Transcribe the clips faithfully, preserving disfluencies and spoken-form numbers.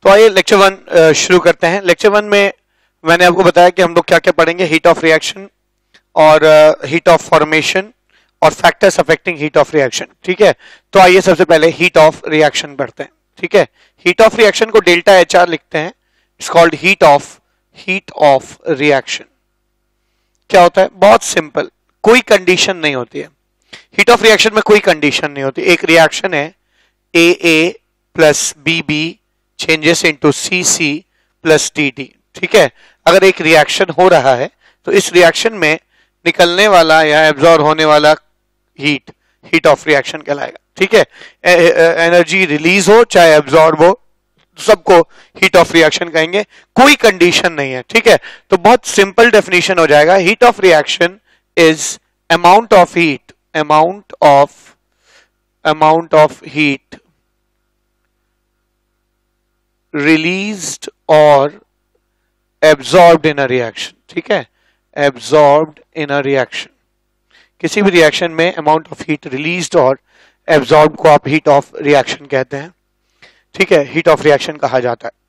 तो आइए lecture one शुरू करते हैं। लेक्चर वन में मैंने आपको बताया कि हम लोग क्या क्या पढ़ेंगे, हीट ऑफ रिएक्शन और हीट ऑफ फॉर्मेशन और factors affecting heat of reaction. ठीक है, तो आइए सबसे पहले हीट ऑफ रिएक्शन पढ़ते हैं। ठीक है, हीट ऑफ रिएक्शन को डेल्टा एच आर लिखते हैं। It's called heat of heat of reaction. क्या होता है? बहुत सिंपल, कोई कंडीशन नहीं होती है हीट ऑफ रिएक्शन में, कोई कंडीशन नहीं होती। एक रिएक्शन है A A plus B B changes into C C plus D D. ठीक है, अगर एक रिएक्शन हो रहा है तो इस रिएक्शन में निकलने वाला या एब्जॉर्ब होने वाला हीट हीट ऑफ रिएक्शन कहलाएगा। ठीक है, एनर्जी रिलीज हो चाहे एब्जॉर्ब हो, सबको हीट ऑफ रिएक्शन कहेंगे, कोई कंडीशन नहीं है। ठीक है, तो बहुत सिंपल डेफिनेशन हो जाएगा, heat of reaction is amount of heat amount of amount of heat released or absorbed in a reaction। ठीक है, absorbed in a reaction, किसी भी रिएक्शन में amount of heat released और absorbed को आप heat of reaction कहते हैं। ठीक है, heat of reaction कहा जाता है।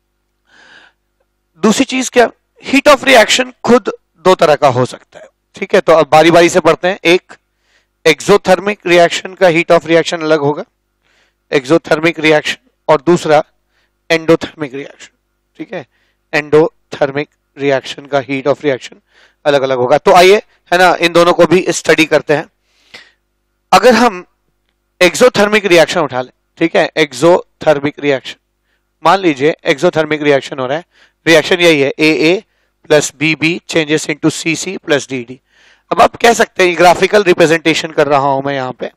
दूसरी चीज क्या, heat of reaction खुद दो तरह का हो सकता है। ठीक है, तो अब बारी बारी से पढ़ते हैं। एक एक्सोथर्मिक रिएक्शन का हीट ऑफ रिएक्शन अलग होगा, एक्सोथर्मिक रिएक्शन, और दूसरा एंडोथर्मिक रिएक्शन। ठीक है, एंडोथर्मिक रिएक्शन का हीट ऑफ रिएक्शन अलग अलग होगा। तो आइए, है ना, इन दोनों को भी स्टडी करते हैं। अगर हम एक्सोथर्मिक रिएक्शन उठा लें, ठीक है, एक्सोथर्मिक रिएक्शन, मान लीजिए एक्सोथर्मिक रिएक्शन हो रहा है, रिएक्शन यही है A A plus B B changes into C C plus D D. अब आप कह सकते हैं, ग्राफिकल रिप्रेजेंटेशन कर रहा हूं मैं यहां पे,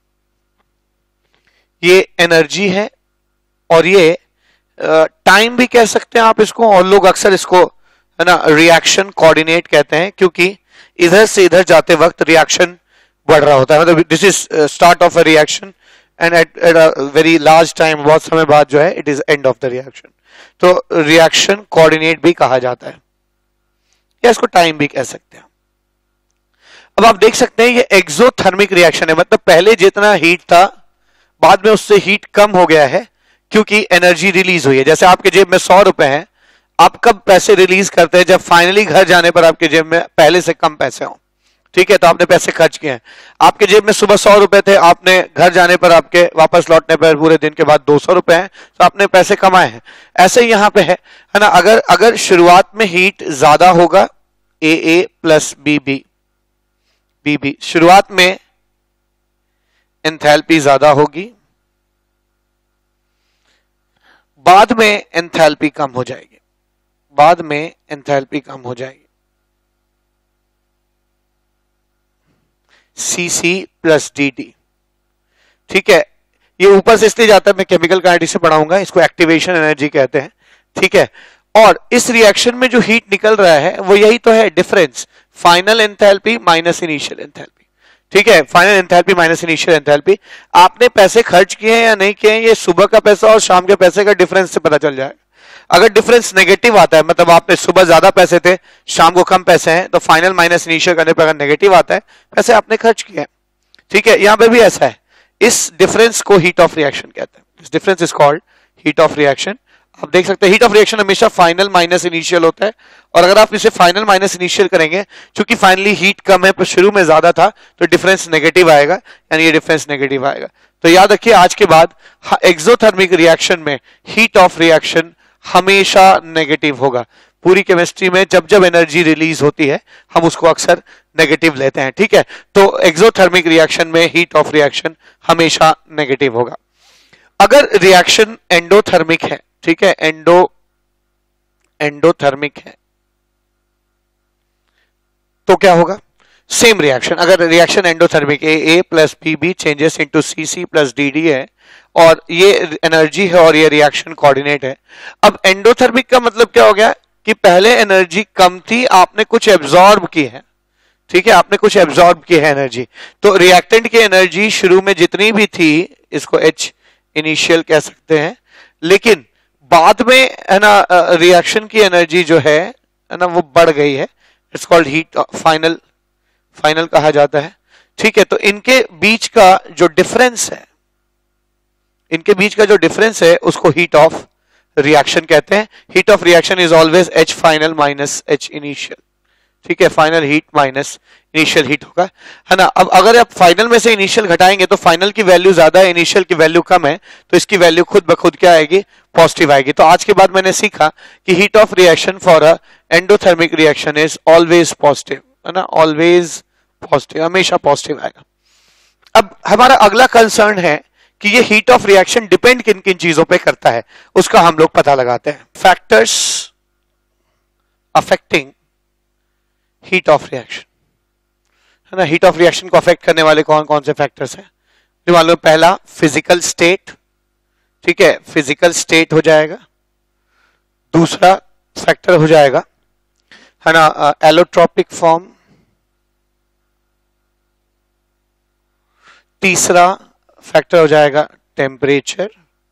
ये एनर्जी है और ये टाइम uh, भी कह सकते हैं आप इसको, और लोग अक्सर इसको, है ना, रिएक्शन कोऑर्डिनेट कहते हैं, क्योंकि इधर से इधर जाते वक्त रिएक्शन बढ़ रहा होता है। मतलब this is start of a reaction and at at a very large time, बहुत समय बाद जो है it is end of the reaction. तो रिएक्शन कोऑर्डिनेट भी कहा जाता है, या इसको टाइम भी कह सकते हैं। अब आप देख सकते हैं ये एक्सोथर्मिक रिएक्शन है, मतलब पहले जितना हीट था बाद में उससे हीट कम हो गया है, क्योंकि एनर्जी रिलीज हुई है। जैसे आपके जेब में सौ रुपए हैं, आप कब पैसे रिलीज करते हैं? जब फाइनली घर जाने पर आपके जेब में पहले से कम पैसे हों। ठीक है, तो आपने पैसे खर्च किए हैं। आपके जेब में सुबह सौ रुपए थे, आपने घर जाने पर, आपके वापस लौटने पर पूरे दिन के बाद दो सौ रुपए हैं, तो आपने पैसे कमाए हैं। ऐसे ही यहां पे है, है ना, अगर अगर शुरुआत में हीट ज्यादा होगा, A A plus B B B B, शुरुआत में एंथैल्पी ज्यादा होगी, बाद में एंथैल्पी कम हो जाएगी, बाद में एंथैल्पी कम हो जाएगी। C C plus D D. ठीक है, ये ऊपर से इसलिए जाता है, मैं केमिकल काइनेटिक्स से पढ़ाऊंगा, इसको एक्टिवेशन एनर्जी कहते हैं। ठीक है, और इस रिएक्शन में जो हीट निकल रहा है वो यही तो है, difference, final enthalpy minus initial enthalpy. ठीक है, final enthalpy minus initial enthalpy. आपने पैसे खर्च किए हैं या नहीं किए हैं, ये सुबह का पैसा और शाम के पैसे का डिफरेंस से पता चल जाएगा। अगर डिफरेंस नेगेटिव आता है, मतलब आपने सुबह ज्यादा पैसे थे, शाम को कम पैसे हैं, तो फाइनल माइनस इनिशियल करने पर अगर नेगेटिव आता है, पैसे आपने खर्च किए हैं। ठीक है, यहां पे भी ऐसा है, इस डिफरेंस को हीट ऑफ रिएक्शन कहते हैं। This difference is called heat of reaction. आप देख सकते हैं हीट ऑफ रिएक्शन हमेशा फाइनल माइनस इनिशियल होता है, और अगर आप इसे फाइनल माइनस इनिशियल करेंगे, क्योंकि फाइनली हीट कम है पर शुरू में ज्यादा था, तो डिफरेंस नेगेटिव आएगा, यानी ये डिफरेंस नेगेटिव आएगा। तो याद रखिए, आज के बाद एक्सोथर्मिक रिएक्शन में हीट ऑफ रिएक्शन हमेशा नेगेटिव होगा। पूरी केमिस्ट्री में जब जब एनर्जी रिलीज होती है, हम उसको अक्सर नेगेटिव लेते हैं। ठीक है, तो एक्सोथर्मिक रिएक्शन में हीट ऑफ रिएक्शन हमेशा नेगेटिव होगा। अगर रिएक्शन एंडोथर्मिक है, ठीक है, एंडो एंडोथर्मिक है, तो क्या होगा? सेम रिएक्शन, अगर reaction endothermic A A plus B B changes into C C plus D D है, और ये एनर्जी है और ये रिएक्शन कोऑर्डिनेट है। अब एंडोथर्मिक का मतलब क्या हो गया कि पहले एनर्जी कम थी, आपने कुछ एब्जॉर्ब की है। ठीक है, आपने कुछ एब्जॉर्ब की है एनर्जी, तो रिएक्टेंट की एनर्जी शुरू में जितनी भी थी, इसको एच इनिशियल कह सकते हैं, लेकिन बाद में, है ना, रिएक्शन की एनर्जी जो है है ना, वो बढ़ गई है। It's called heat final final कहा जाता है। ठीक है, तो इनके बीच का जो डिफरेंस है, इनके बीच का जो डिफरेंस है उसको हीट ऑफ रिएक्शन कहते हैं। Heat of reaction is always H final minus H initial, ठीक है, final heat minus initial heat होगा, है ना। अब अगर आप फाइनल में से इनिशियल घटाएंगे तो फाइनल की वैल्यू ज्यादा है, इनिशियल की वैल्यू कम है, तो इसकी वैल्यू खुद ब खुद क्या आएगी, पॉजिटिव आएगी। तो आज के बाद मैंने सीखा कि heat of reaction for a endothermic reaction is always positive, है ना, ऑलवेज पॉजिटिव, हमेशा पॉजिटिव आएगा। अब हमारा अगला कंसर्न है कि ये हीट ऑफ रिएक्शन डिपेंड किन किन चीजों पे करता है, उसका हम लोग पता लगाते हैं। Factors affecting heat of reaction, है ना। हीट ऑफ रिएक्शन को अफेक्ट करने वाले कौन कौन से फैक्टर्स हैं, जो मालूम, पहला फिजिकल स्टेट, ठीक है, फिजिकल स्टेट हो जाएगा। दूसरा फैक्टर हो जाएगा, है ना, एलोट्रोपिक फॉर्म। तीसरा फैक्टर हो जाएगा टेम्परेचर,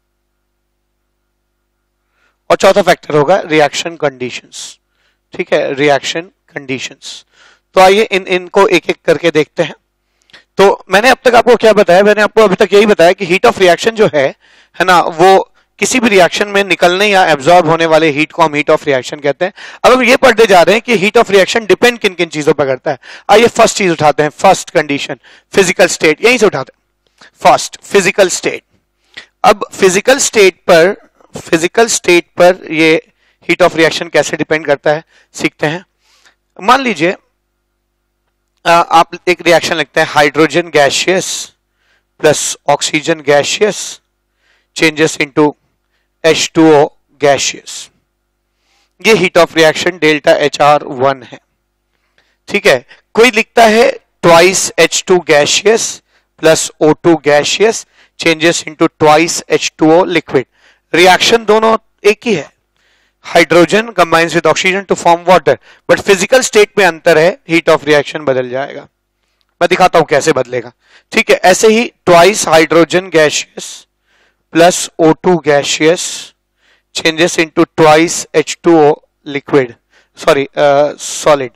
और चौथा फैक्टर होगा रिएक्शन कंडीशंस, ठीक है, रिएक्शन कंडीशंस। तो आइए इन इनको एक एक करके देखते हैं। तो मैंने अब तक आपको क्या बताया, मैंने आपको अभी तक यही बताया कि हीट ऑफ रिएक्शन जो है है ना, वो किसी भी रिएक्शन में निकलने या एब्जॉर्ब होने वाले हीट को हम हीट ऑफ रिएक्शन कहते हैं। अब हम ये पढ़ते जा रहे हैं कि हीट ऑफ रिएक्शन डिपेंड किन किन चीजों पर करता है। आइए फर्स्ट चीज उठाते हैं, फर्स्ट कंडीशन फिजिकल स्टेट, यहीं से उठाते हैं। First physical state. अब फिजिकल स्टेट पर फिजिकल स्टेट पर ये हीट ऑफ रिएक्शन कैसे डिपेंड करता है सीखते हैं। मान लीजिए आप एक रिएक्शन लिखते हैं, hydrogen gaseous plus oxygen gaseous changes into H two O gaseous. ये heat of reaction delta H R one है, ठीक है। कोई लिखता है twice H two gaseous plus O two gaseous changes into twice H two O liquid. Reaction दोनों एक ही है, hydrogen combines with oxygen to form water, but physical state में अंतर है, हीट ऑफ रिएक्शन बदल जाएगा। मैं दिखाता हूं कैसे बदलेगा, ठीक है। ऐसे ही twice hydrogen gaseous plus O two gaseous changes into twice H two O liquid, sorry solid.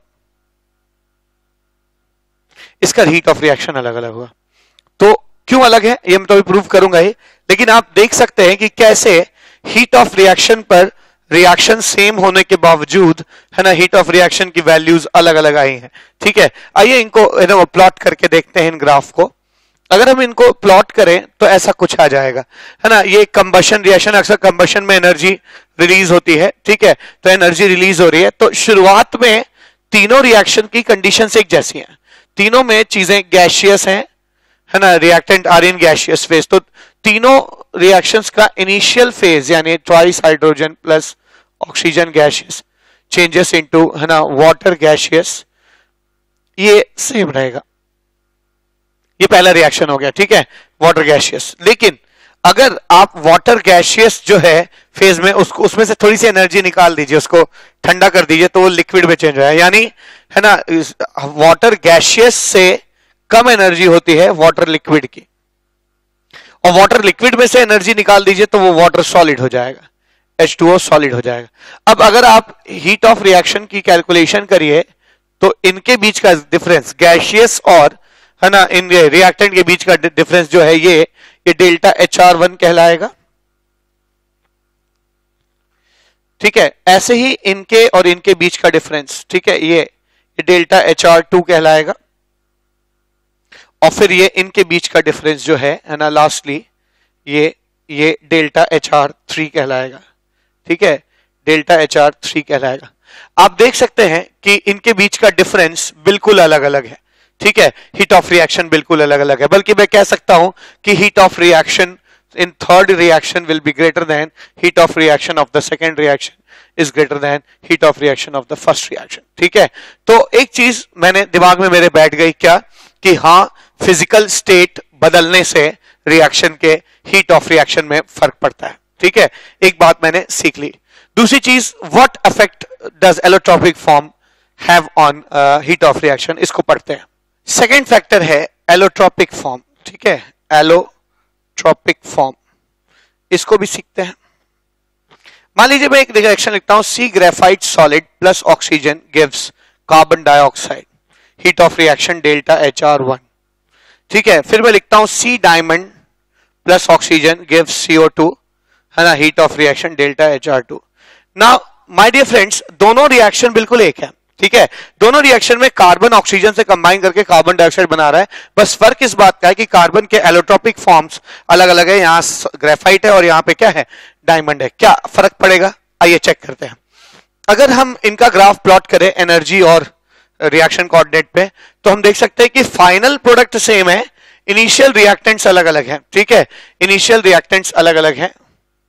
इसका हीट ऑफ रिएक्शन अलग अलग हुआ। तो क्यों अलग है ये मैं तो अभी प्रूव करूंगा ही, लेकिन आप देख सकते हैं कि कैसे हीट ऑफ रिएक्शन पर रिएक्शन सेम होने के बावजूद, है ना, हीट ऑफ रिएक्शन की वैल्यूज अलग अलग आई हैं, ठीक है। आइए इनको है ना प्लॉट करके देखते हैं इन ग्राफ को। अगर हम इनको प्लॉट करें तो ऐसा कुछ आ जाएगा, है ना। ये कंबशन रिएक्शन, अक्सर कंबशन में एनर्जी रिलीज होती है, ठीक है, तो एनर्जी रिलीज हो रही है। तो शुरुआत में तीनों रिएक्शन की कंडीशंस एक जैसी हैं, तीनों में चीजें गैसियस हैं, है ना, reactant are in gaseous phase. तो तीनों रिएक्शंस का इनिशियल फेज यानी twice hydrogen plus oxygen gaseous changes into, है ना, वाटर गैसियस, ये सेम रहेगा। ये पहला रिएक्शन हो गया, ठीक है, वाटर गैसियस। लेकिन अगर आप वाटर गैसियस जो है फेज में उसको उसमें से थोड़ी सी एनर्जी निकाल दीजिए, उसको ठंडा कर दीजिए, तो वो लिक्विड में चेंज हो है, यानी है ना वाटर गैसियस से कम एनर्जी होती है वाटर लिक्विड की, और वाटर लिक्विड में से एनर्जी निकाल दीजिए तो वो वाटर सॉलिड हो जाएगा, एच टू ओ सॉलिड हो जाएगा। अब अगर आप हीट ऑफ रिएक्शन की कैलकुलेशन करिए तो इनके बीच का डिफरेंस गैसियस और, है ना, इन रिएक्टेंट के बीच का डिफरेंस जो है ये ये डेल्टा एच आर वन कहलाएगा, ठीक है। ऐसे ही इनके और इनके बीच का डिफरेंस, ठीक है, ये ये डेल्टा एच आर टू कहलाएगा, और फिर ये इनके बीच का डिफरेंस जो है है ना लास्टली ये ये डेल्टा एच आर थ्री कहलाएगा, ठीक है, डेल्टा एच आर थ्री कहलाएगा। आप देख सकते हैं कि इनके बीच का डिफरेंस बिल्कुल अलग अलग है, ठीक है, हीट ऑफ रिएक्शन बिल्कुल अलग अलग है। बल्कि मैं कह सकता हूं कि heat of reaction in third reaction will be greater than heat of reaction of the second reaction is greater than heat of reaction of the first reaction, ठीक है। तो एक चीज मैंने दिमाग में मेरे बैठ गई, क्या, कि हाँ फिजिकल स्टेट बदलने से रिएक्शन के हीट ऑफ रिएक्शन में फर्क पड़ता है, ठीक है। एक बात मैंने सीख ली। दूसरी चीज, what effect does allotropic form have on heat of reaction, इसको पढ़ते हैं। सेकेंड फैक्टर है एलोट्रोपिक फॉर्म, ठीक है, एलोट्रोपिक फॉर्म, इसको भी सीखते हैं। मान लीजिए मैं एक रिएक्शन लिखता हूं, C graphite solid plus oxygen gives carbon dioxide, heat of reaction delta H R one, ठीक है। फिर मैं लिखता हूं C diamond plus oxygen gives C O two, है ना, heat of reaction delta H R two. Now my dear friends, दोनों reaction बिल्कुल एक है, ठीक है। दोनों रिएक्शन में कार्बन ऑक्सीजन से कंबाइन करके कार्बन डाइऑक्साइड बना रहा है, बस फर्क इस बात का है कि कार्बन के एलोट्रोपिक फॉर्म्स अलग अलग है, यहां ग्रेफाइट है और यहां पे क्या है, डायमंड है। क्या फर्क पड़ेगा, आइए चेक करते हैं। अगर हम इनका ग्राफ प्लॉट करें एनर्जी और रिएक्शन कोऑर्डिनेट पे, तो हम देख सकते हैं कि फाइनल प्रोडक्ट सेम है, इनिशियल रिएक्टेंट्स अलग अलग हैं, ठीक है, इनिशियल रिएक्टेंट्स अलग अलग हैं,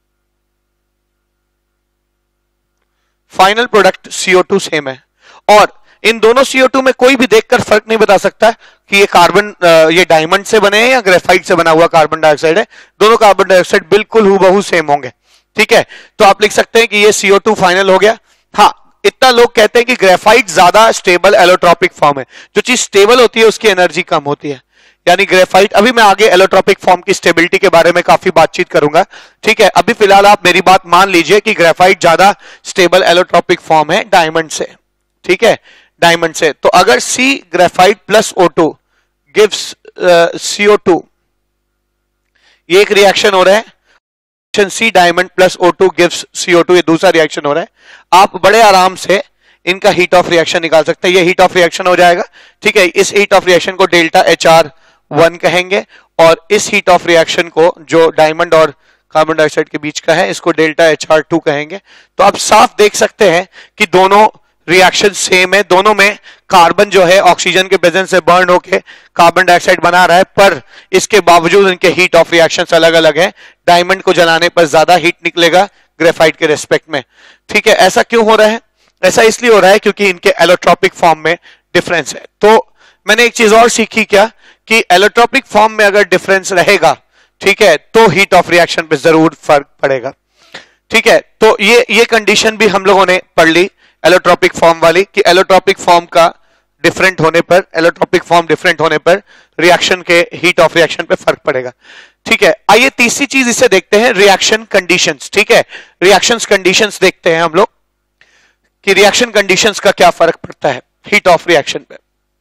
final product C O two same है। और इन दोनों सी ओ टू में कोई भी देखकर फर्क नहीं बता सकता कि ये कार्बन ये डायमंड से बने हैं या ग्रेफाइट से बना हुआ कार्बन डाइऑक्साइड है, दोनों कार्बन डाइऑक्साइड बिल्कुल हूबहू सेम होंगे, ठीक है। तो आप लिख सकते हैं कि ये सी ओ टू फाइनल हो गया। हाँ, इतना लोग कहते हैं कि ग्रेफाइट ज्यादा स्टेबल एलोट्रोपिक फॉर्म है, जो चीज स्टेबल होती है उसकी एनर्जी कम होती है, यानी ग्रेफाइट। अभी मैं आगे एलोट्रोपिक फॉर्म की स्टेबिलिटी के बारे में काफी बातचीत करूंगा, ठीक है। अभी फिलहाल आप मेरी बात मान लीजिए कि ग्रेफाइट ज्यादा स्टेबल एलोट्रोपिक फॉर्म है डायमंड से, ठीक है, डायमंड से। तो अगर C graphite plus O two gives C O two, ये एक रिएक्शन हो रहा है, C diamond plus O two gives C O two, ये दूसरा रिएक्शन हो रहा है। आप बड़े आराम से इनका हीट ऑफ रिएक्शन निकाल सकते हैं, ये हीट ऑफ रिएक्शन हो जाएगा, ठीक है। इस हीट ऑफ रिएक्शन को डेल्टा एच आर वन कहेंगे और इस हीट ऑफ रिएक्शन को जो डायमंड और कार्बन डाइऑक्साइड के बीच का है इसको डेल्टा एच आर टू कहेंगे। तो आप साफ देख सकते हैं कि दोनों रिएक्शन सेम है, दोनों में कार्बन जो है ऑक्सीजन के प्रेजेंस से बर्न होके कार्बन डाइऑक्साइड बना रहा है, पर इसके बावजूद इनके हीट ऑफ रिएक्शंस अलग अलग है। डायमंड को जलाने पर ज्यादा हीट निकलेगा ग्रेफाइट के रेस्पेक्ट में, ठीक है। ऐसा क्यों हो रहा है, ऐसा इसलिए हो रहा है क्योंकि इनके एलोट्रोपिक फॉर्म में डिफरेंस है। तो मैंने एक चीज और सीखी क्या, कि एलोट्रोपिक फॉर्म में अगर डिफरेंस रहेगा, ठीक है, तो हीट ऑफ रिएक्शन पे जरूर फर्क पड़ेगा, ठीक है। तो ये ये कंडीशन भी हम लोगों ने पढ़ ली एलोट्रोपिक फॉर्म वाली, कि एलोट्रोपिक फॉर्म का डिफरेंट होने पर, एलोट्रोपिक फॉर्म डिफरेंट होने पर रिएक्शन के हीट ऑफ रिएक्शन पे फर्क पड़ेगा, ठीक है। आइए तीसरी चीज इसे देखते हैं, रिएक्शन कंडीशंस, ठीक है। रिएक्शंस कंडीशंस देखते हैं हम लोग कि रिएक्शन कंडीशंस का क्या फर्क पड़ता है हीट ऑफ रिएक्शन पे।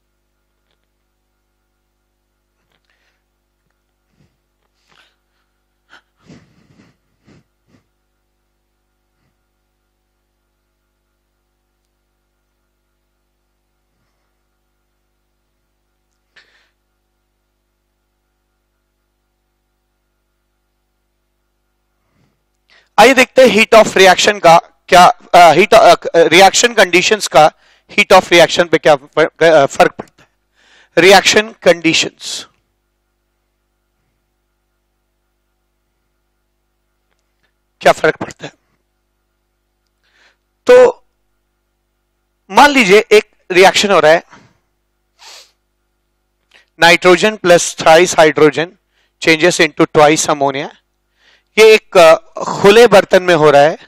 आइए देखते हैं हीट ऑफ रिएक्शन का क्या, हीट रिएक्शन कंडीशंस का हीट ऑफ रिएक्शन पे क्या फर्क पड़ता है। रिएक्शन कंडीशंस, क्या फर्क पड़ता है। तो मान लीजिए एक रिएक्शन हो रहा है, nitrogen plus thrice hydrogen changes into twice ammonia. ये एक खुले बर्तन में हो रहा है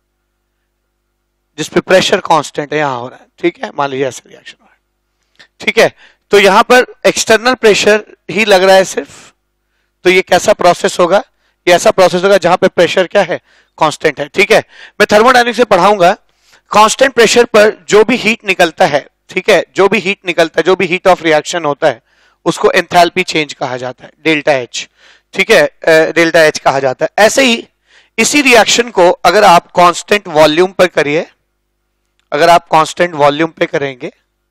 जिसपे प्रेशर कांस्टेंट है, यहां हो रहा है, ठीक है। मान लीजिए ऐसा रिएक्शन हो रहा है, ठीक है। तो यहां पर एक्सटर्नल प्रेशर ही लग रहा है सिर्फ, तो ये कैसा प्रोसेस होगा, ये ऐसा प्रोसेस होगा जहां पे प्रेशर क्या है, कांस्टेंट है, ठीक है। मैं थर्मोडायनेमिक्स से पढ़ाऊंगा, कांस्टेंट प्रेशर पर जो भी हीट निकलता है, ठीक है, जो भी हीट निकलता है, जो भी हीट ऑफ रिएक्शन होता है उसको एंथैल्पी चेंज कहा जाता है, डेल्टा एच, ठीक है, डेल्टा एच कहा जाता है। ऐसे ही इसी रिएक्शन को अगर आप कांस्टेंट वॉल्यूम पर करिए, अगर आप कांस्टेंट वॉल्यूम पे करेंगे,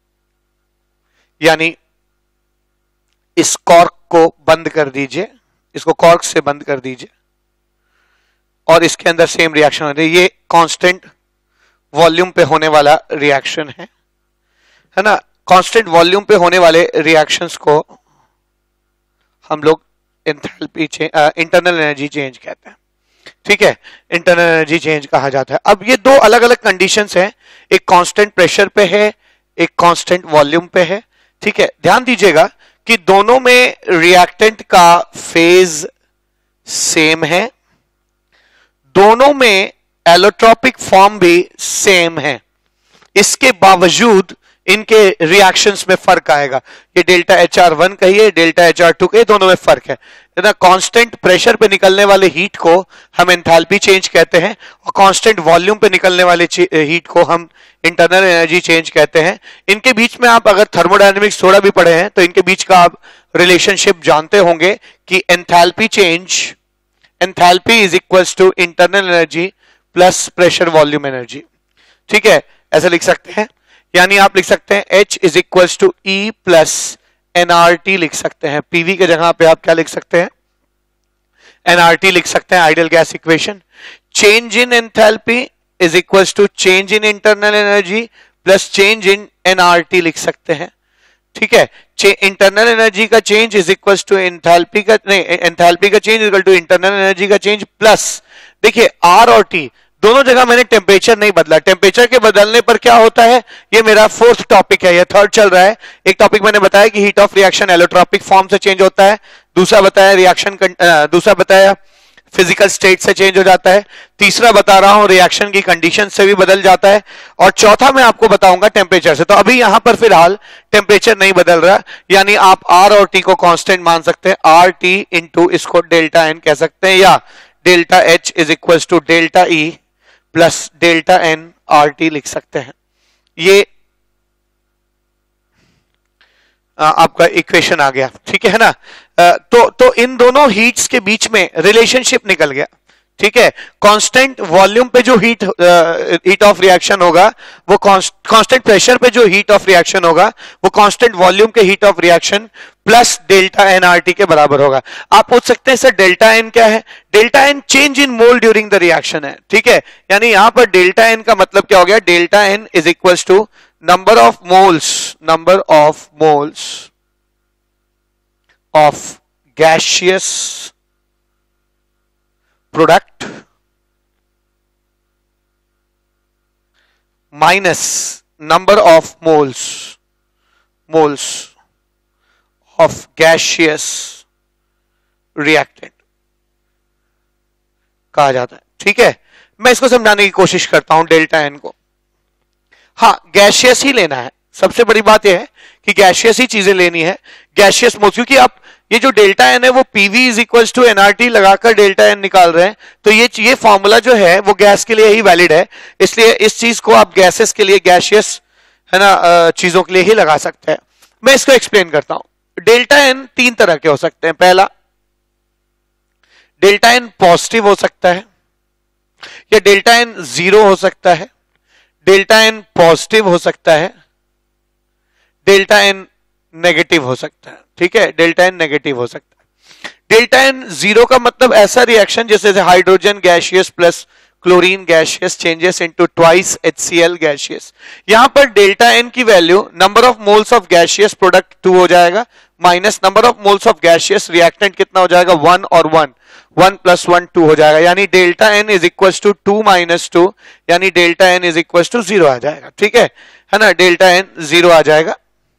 यानी इस कॉर्क को बंद कर दीजिए, इसको कॉर्क से बंद कर दीजिए और इसके अंदर सेम रिएक्शन हो रही है, ये कांस्टेंट वॉल्यूम पे होने वाला रिएक्शन है, है ना। कांस्टेंट वॉल्यूम पे होने वाले रिएक्शंस को हम लोग enthalpy change, internal energy change कहते हैं, ठीक है, इंटरनल एनर्जी चेंज कहा जाता है। अब ये दो अलग अलग कंडीशंस हैं, एक कांस्टेंट प्रेशर पे है, एक कांस्टेंट वॉल्यूम पे है, ठीक है। ध्यान दीजिएगा कि दोनों में रिएक्टेंट का फेज सेम है, दोनों में एलोट्रोपिक फॉर्म भी सेम है, इसके बावजूद इनके रिएक्शंस में फर्क आएगा। ये डेल्टा एच आर वन कहिए, डेल्टा एच आर टू कहिए, दोनों में फर्क है ना। कांस्टेंट प्रेशर पे निकलने वाले हीट को हम एंथैल्पी चेंज कहते हैं और कांस्टेंट वॉल्यूम पे निकलने वाले हीट को हम इंटरनल एनर्जी चेंज कहते हैं। इनके बीच में आप अगर थर्मोडायनेमिक्स थोड़ा भी पढ़े हैं तो इनके बीच का आप रिलेशनशिप जानते होंगे कि enthalpy change, enthalpy is equals to internal energy plus pressure volume energy. ठीक है, ऐसे लिख सकते हैं, यानी आप लिख सकते हैं H is equals to E plus NRT लिख सकते हैं। पीवी के जगह पे आप क्या लिख सकते हैं, एनआरटी लिख सकते हैं, ideal gas equation. Change in enthalpy is equals to change in internal energy plus change in NRT लिख सकते हैं। ठीक है, इंटरनल एनर्जी का change is equals to enthalpy का नहीं एंथैल्पी का change equal to internal energy का चेंज प्लस, देखिए आर और टी दोनों जगह मैंने टेम्परेचर नहीं बदला। टेम्परेचर के बदलने पर क्या होता है, ये मेरा फोर्थ टॉपिक है, ये थर्ड चल रहा है। एक टॉपिक मैंने बताया कि heat of reaction allotropic form से चेंज होता है, दूसरा बताया रिएक्शन दूसरा बताया फिजिकल स्टेट से चेंज हो जाता है, तीसरा बता रहा हूं रिएक्शन की कंडीशन से भी बदल जाता है, और चौथा मैं आपको बताऊंगा टेम्परेचर से। तो अभी यहां पर फिलहाल टेम्परेचर नहीं बदल रहा, यानी आप आर और टी को कांस्टेंट मान सकते हैं, आर टी इंटू इसको डेल्टा एन कह सकते हैं, या delta H is equal to delta E plus delta N R T लिख सकते हैं। ये आ, आपका इक्वेशन आ गया। ठीक है ना, आ, तो तो इन दोनों हीट्स के बीच में रिलेशनशिप निकल गया। ठीक है, कांस्टेंट वॉल्यूम पे जो हीट हीट ऑफ रिएक्शन होगा वो कांस्टेंट प्रेशर पे जो हीट ऑफ रिएक्शन होगा वो कांस्टेंट वॉल्यूम के heat of reaction plus delta N R T के बराबर होगा। आप पूछ सकते हैं सर डेल्टा एन क्या है, delta N change in mole during the reaction है। ठीक है, यानी यहां पर डेल्टा एन का मतलब क्या हो गया, delta N is equal to number of moles number of moles of gaseous product minus number of moles moles of gaseous reactant कहा जाता है। ठीक है, मैं इसको समझाने की कोशिश करता हूं डेल्टा एन को। हाँ, गैसियस ही लेना है, सबसे बड़ी बात यह है कि गैसियस ही चीजें लेनी है, गैसियस मोल्स, क्योंकि आप ये जो डेल्टा एन है वो PV is equal to NRT लगाकर डेल्टा एन निकाल रहे हैं, तो ये ये फॉर्मूला जो है वो गैस के लिए ही वैलिड है, इसलिए इस चीज को आप गैसेस के लिए, गैसियस है ना चीजों के लिए ही लगा सकते हैं। मैं इसको एक्सप्लेन करता हूं। डेल्टा एन तीन तरह के हो सकते हैं। पहला, डेल्टा एन पॉजिटिव हो सकता है, या डेल्टा एन जीरो हो सकता है, डेल्टा एन पॉजिटिव हो सकता है, डेल्टा एन नेगेटिव हो सकता है। ठीक है, डेल्टा एन नेगेटिव हो सकता है। डेल्टा एन जीरो का मतलब ऐसा रिएक्शन जैसे hydrogen gaseous plus chlorine gaseous changes into twice HCl gaseous. यहां पर डेल्टा एन की value number of moles of gaseous product two हो जाएगा, minus number of moles of gaseous reactant कितना हो जाएगा, वन और one, one plus one two हो जाएगा, यानी delta N is equal to two minus two, यानी delta N is equal to zero आ जाएगा। ठीक है है ना, डेल्टा एन जीरो आ जाएगा।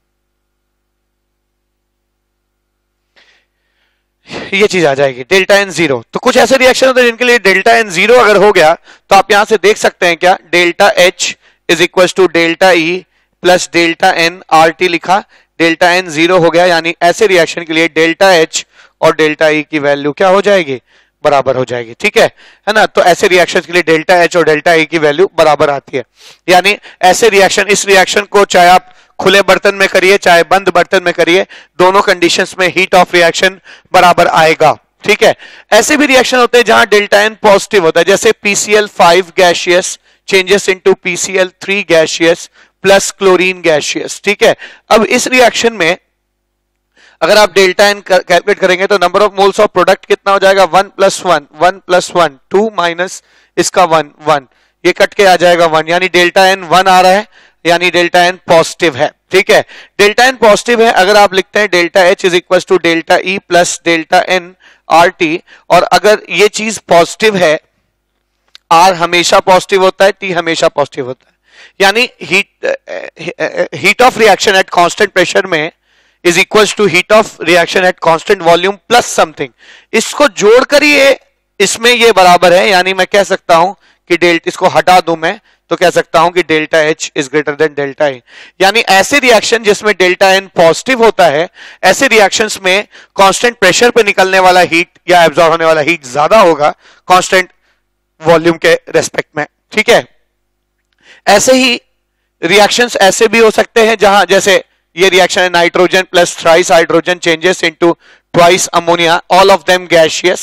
ये चीज आ जाएगी डेल्टा एन जीरो। तो कुछ ऐसे रिएक्शन होते हैं जिनके लिए डेल्टा एन जीरो अगर हो गया तो आप यहां से देख सकते हैं क्या, delta H is equal to delta E plus delta N R T लिखा, डेल्टा एन जीरो हो गया, यानी ऐसे रिएक्शन के लिए डेल्टा एच और डेल्टा ई की वैल्यू क्या हो जाएगी, बराबर हो जाएगी। ठीक है है ना, तो ऐसे रिएक्शन के लिए डेल्टा एच और डेल्टा ई की वैल्यू बराबर आती है, यानी ऐसे रिएक्शन, इस रिएक्शन को चाहे आप खुले बर्तन में करिए चाहे बंद बर्तन में करिए, दोनों कंडीशंस में हीट ऑफ रिएक्शन बराबर आएगा। ठीक है, ऐसे भी रिएक्शन होते हैं जहां डेल्टा एन पॉजिटिव होता है, जैसे PCl five gaseous changes into PCl three gaseous plus chlorine gaseous. ठीक है, अब इस रिएक्शन में अगर आप डेल्टा एन कैलकुलेट करेंगे तो number of moles of product कितना हो जाएगा, one plus one, one plus one, two minus इसका वन, वन, ये कट के आ जाएगा वन, यानी डेल्टा एन वन आ रहा है, यानी डेल्टा एन पॉजिटिव है। ठीक है, डेल्टा एन पॉजिटिव है अगर आप लिखते हैं delta H is equal to delta E plus delta N R T, और अगर ये चीज पॉजिटिव है, आर हमेशा पॉजिटिव होता है, टी हमेशा पॉजिटिव होता है, यानी heat heat of reaction at constant pressure में is equal to heat of reaction at constant volume plus something, इसको जोड़कर ये इसमें ये बराबर है, यानी मैं कह सकता हूं कि डेल्टा, इसको हटा दूं मैं तो कह सकता हूं कि delta H is greater than delta E, यानी ऐसे रिएक्शन जिसमें डेल्टा एन पॉजिटिव होता है, ऐसे रिएक्शंस में कांस्टेंट प्रेशर पे निकलने वाला हीट या एब्जॉर्ब होने वाला हीट ज्यादा होगा कांस्टेंट वॉल्यूम के रेस्पेक्ट में। ठीक है, ऐसे ही रिएक्शंस ऐसे भी हो सकते हैं जहां, जैसे ये रिएक्शन है nitrogen plus thrice hydrogen changes into twice ammonia, all of them gaseous,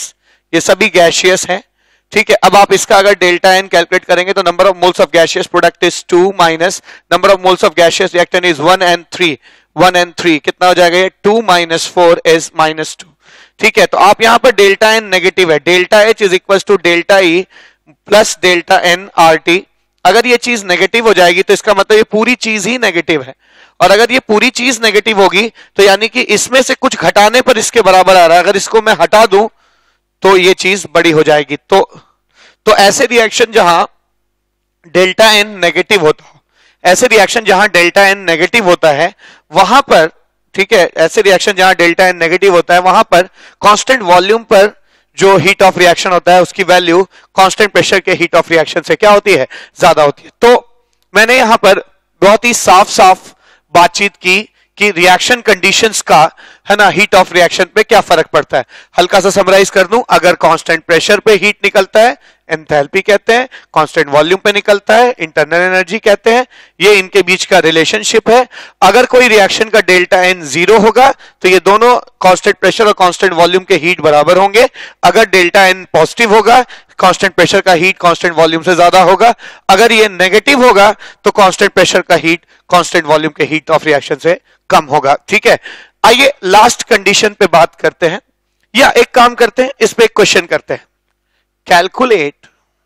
ये सभी गैशियस हैं, ठीक है। अब आप इसका अगर डेल्टा एन कैलकुलेट करेंगे तो number of moles of gaseous product is two minus number of moles of gaseous reactant is one and three, one and three कितना हो जाएगा ये two minus four is minus two, ठीक है। तो आप यहां पर डेल्टा एन नेगेटिव है, delta H is equal to delta E plus delta N R T. अगर ये चीज नेगेटिव हो जाएगी तो इसका मतलब ये पूरी चीज ही नेगेटिव है, और अगर ये पूरी चीज नेगेटिव होगी तो यानी कि इसमें से कुछ घटाने पर इसके बराबर आ रहा है, अगर इसको मैं हटा दूं तो ये चीज बड़ी हो जाएगी। तो तो ऐसे रिएक्शन जहां डेल्टा एन नेगेटिव होता हो, ऐसे रिएक्शन जहां डेल्टा एन नेगेटिव होता है वहां पर, ठीक है, ऐसे रिएक्शन जहां डेल्टा एन नेगेटिव होता है वहां पर कांस्टेंट वॉल्यूम पर जो हीट ऑफ रिएक्शन होता है उसकी वैल्यू कांस्टेंट प्रेशर के हीट ऑफ रिएक्शन से क्या होती है, ज्यादा होती है। तो मैंने यहां पर बहुत ही साफ साफ बातचीत की कि रिएक्शन कंडीशंस का, है ना, हीट ऑफ रिएक्शन पे क्या फर्क पड़ता है। हल्का सा समराइज कर दूं, अगर कांस्टेंट प्रेशर पे हीट निकलता है एंथैल्पी कहते हैं, कांस्टेंट वॉल्यूम पे निकलता है इंटरनल एनर्जी कहते हैं, ये इनके बीच का रिलेशनशिप है। अगर कोई रिएक्शन का डेल्टा एन जीरो होगा तो ये दोनों कांस्टेंट प्रेशर और कांस्टेंट वॉल्यूम के हीट बराबर होंगे। अगर डेल्टा एन पॉजिटिव होगा कांस्टेंट प्रेशर का हीट कांस्टेंट वॉल्यूम से ज्यादा होगा, अगर ये नेगेटिव होगा तो कांस्टेंट प्रेशर का हीट कांस्टेंट वॉल्यूम के हीट ऑफ रिएक्शन से कम होगा, ठीक है। आइए लास्ट कंडीशन पे बात करते हैं, या एक काम करते हैं, इस पे एक क्वेश्चन करते हैं। Calculate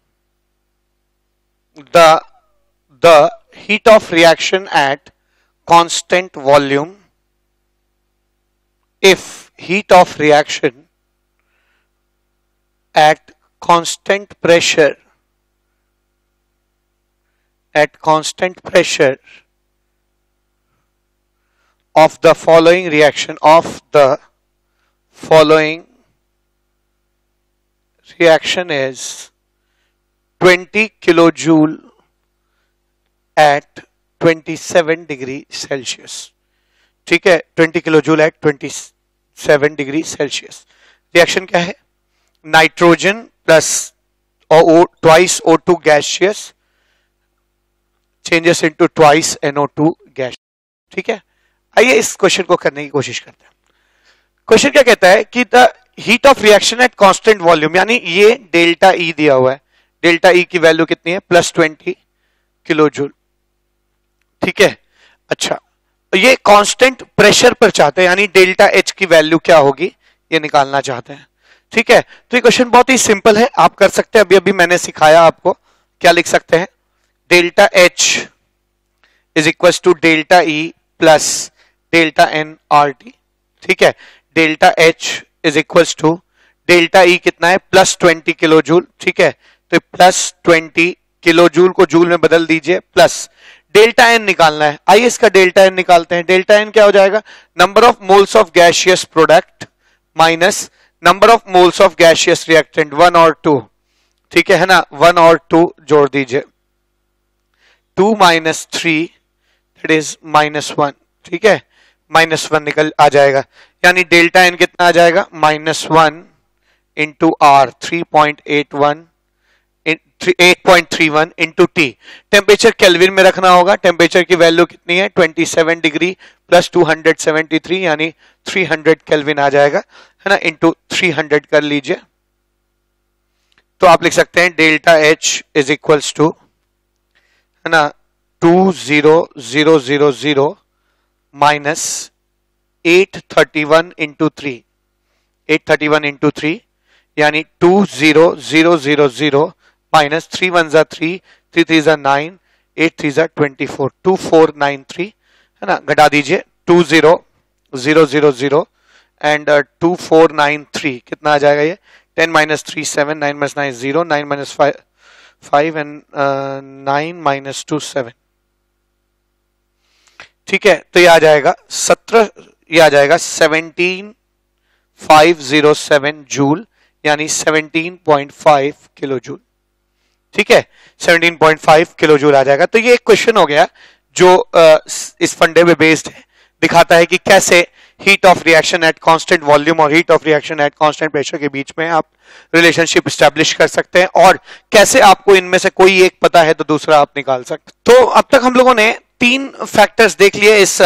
the the heat of reaction at constant volume if heat of reaction at constant pressure at constant pressure of the following reaction of the following reaction is twenty kilojoule at twenty-seven degree Celsius, ठीक है, twenty kilojoule at twenty-seven degree Celsius। Reaction क्या है, nitrogen plus twice O two gaseous changes into twice N O two gas, ठीक है। आइए इस question को करने की कोशिश करते हैं। क्वेश्चन क्या कहता है कि the heat of reaction at constant volume, यानी ये डेल्टा ई दिया हुआ है, डेल्टा ई की वैल्यू कितनी है, प्लस ट्वेंटी किलो जूल, ठीक है। अच्छा, ये कांस्टेंट प्रेशर पर चाहते हैं, यानी डेल्टा एच की वैल्यू क्या होगी ये निकालना चाहते हैं, ठीक है। तो ये क्वेश्चन बहुत ही सिंपल है, आप कर सकते हैं, अभी अभी मैंने सिखाया आपको। क्या लिख सकते हैं, delta H is equal to delta E plus delta N R T, ठीक है। Delta H is equal to delta E कितना है, प्लस ट्वेंटी किलो जूल, ठीक है। तो प्लस ट्वेंटी किलो जूल को जूल में बदल दीजिए, प्लस डेल्टा एन निकालना है। आइए इसका डेल्टा एन निकालते हैं। डेल्टा एन क्या हो जाएगा, number of moles of gaseous product minus number of moles of gaseous reactant, one और टू, ठीक है ना, वन और टू जोड़ दीजिए, two minus three that is minus one, ठीक है, माइनस वन निकल आ जाएगा, यानी डेल्टा एन कितना आ जाएगा, minus one into R three point eight one eight point three one into T. Temperature Kelvin में रखना होगा, टेम्परेचर की वैल्यू कितनी है, सत्ताईस degree plus two seventy three यानी तीन सौ केल्विन आ जाएगा, है ना, इंटू थ्री हंड्रेड कर लीजिए। तो आप लिख सकते हैं delta H is equals to, है ना, two zero zero zero zero minus eight thirty one into three, eight thirty one into three यानी two zero zero zero zero minus three one जा थ्री, थ्री थ्री जा nine, eight three जा twenty four, two four nine three, है ना, घटा दीजिए, two zero zero zero zero and two four nine three कितना आ जाएगा ये, ten minus three seven, nine minus nine zero, nine minus five five and nine minus two seven, ठीक है। तो ये आ जाएगा सत्रह, ये आ जाएगा seventeen five zero seven joule यानी seventeen point five kilo joule, ठीक है, seventeen point five kilo joule आ जाएगा। तो ये एक क्वेश्चन हो गया जो आ, इस फंडे पे बेस्ड है, दिखाता है कि कैसे heat of reaction at constant volume और heat of reaction at constant pressure के बीच में आप रिलेशनशिप एस्टैब्लिश कर सकते हैं, और कैसे आपको इनमें से कोई एक पता है तो दूसरा आप निकाल सकते हैं। तो अब तक हम लोगों ने तीन फैक्टर्स देख लिए इस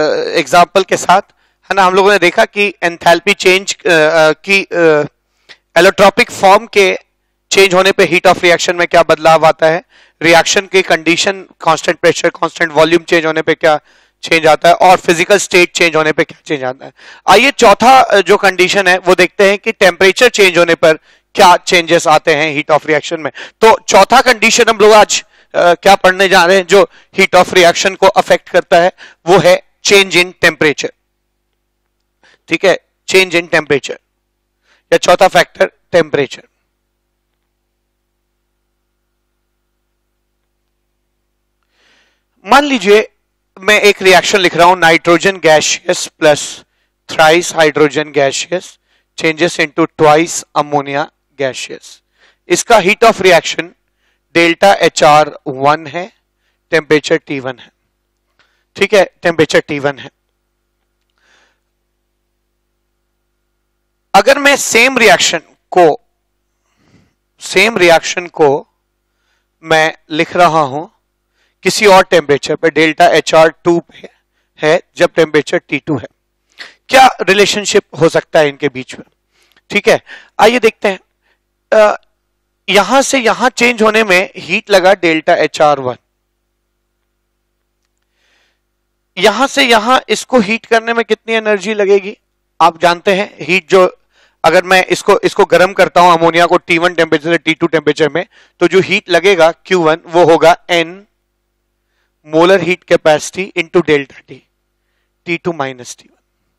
एग्जाम्पल के साथ, है ना। हम लोगों ने देखा कि एंथैल्पी चेंज की एलोट्रॉपिक फॉर्म के चेंज होने पे हीट ऑफ रिएक्शन में क्या बदलाव आता है, रिएक्शन की condition constant pressure constant volume change होने पे क्या चेंज आता है, और फिजिकल स्टेट चेंज होने पे क्या चेंज आता है। आइए चौथा जो कंडीशन है वो देखते हैं कि टेम्परेचर चेंज होने पर क्या चेंजेस आते हैं हीट ऑफ रिएक्शन में। तो चौथा कंडीशन हम लोग आज आ, क्या पढ़ने जा रहे हैं जो हीट ऑफ रिएक्शन को अफेक्ट करता है, वो है चेंज इन टेम्परेचर। ठीक है, चेंज इन टेम्परेचर या चौथा फैक्टर टेम्परेचर। मान लीजिए मैं एक रिएक्शन लिख रहा हूं, nitrogen gaseous plus thrice hydrogen gaseous changes into twice ammonia gaseous. इसका heat of reaction delta H R one है, टेम्परेचर टी वन है। ठीक है, टेम्परेचर टी वन है। अगर मैं सेम रिएक्शन को सेम रिएक्शन को मैं लिख रहा हूं किसी और टेम्परेचर पे, डेल्टा एच आर टू पे है जब टेम्परेचर टी टू है, क्या रिलेशनशिप हो सकता है इनके बीच में। ठीक है, आइए देखते हैं। आ, यहां से यहां चेंज होने में हीट लगा डेल्टा एच आर वन, यहां से यहां इसको हीट करने में कितनी एनर्जी लगेगी आप जानते हैं। हीट जो अगर मैं इसको इसको गर्म करता हूं अमोनिया को टी वन टेम्परेचर से टी टू टेम्परेचर में, तो जो हीट लगेगा क्यू वन वो होगा N molar heat capacity into delta T, T two minus T one.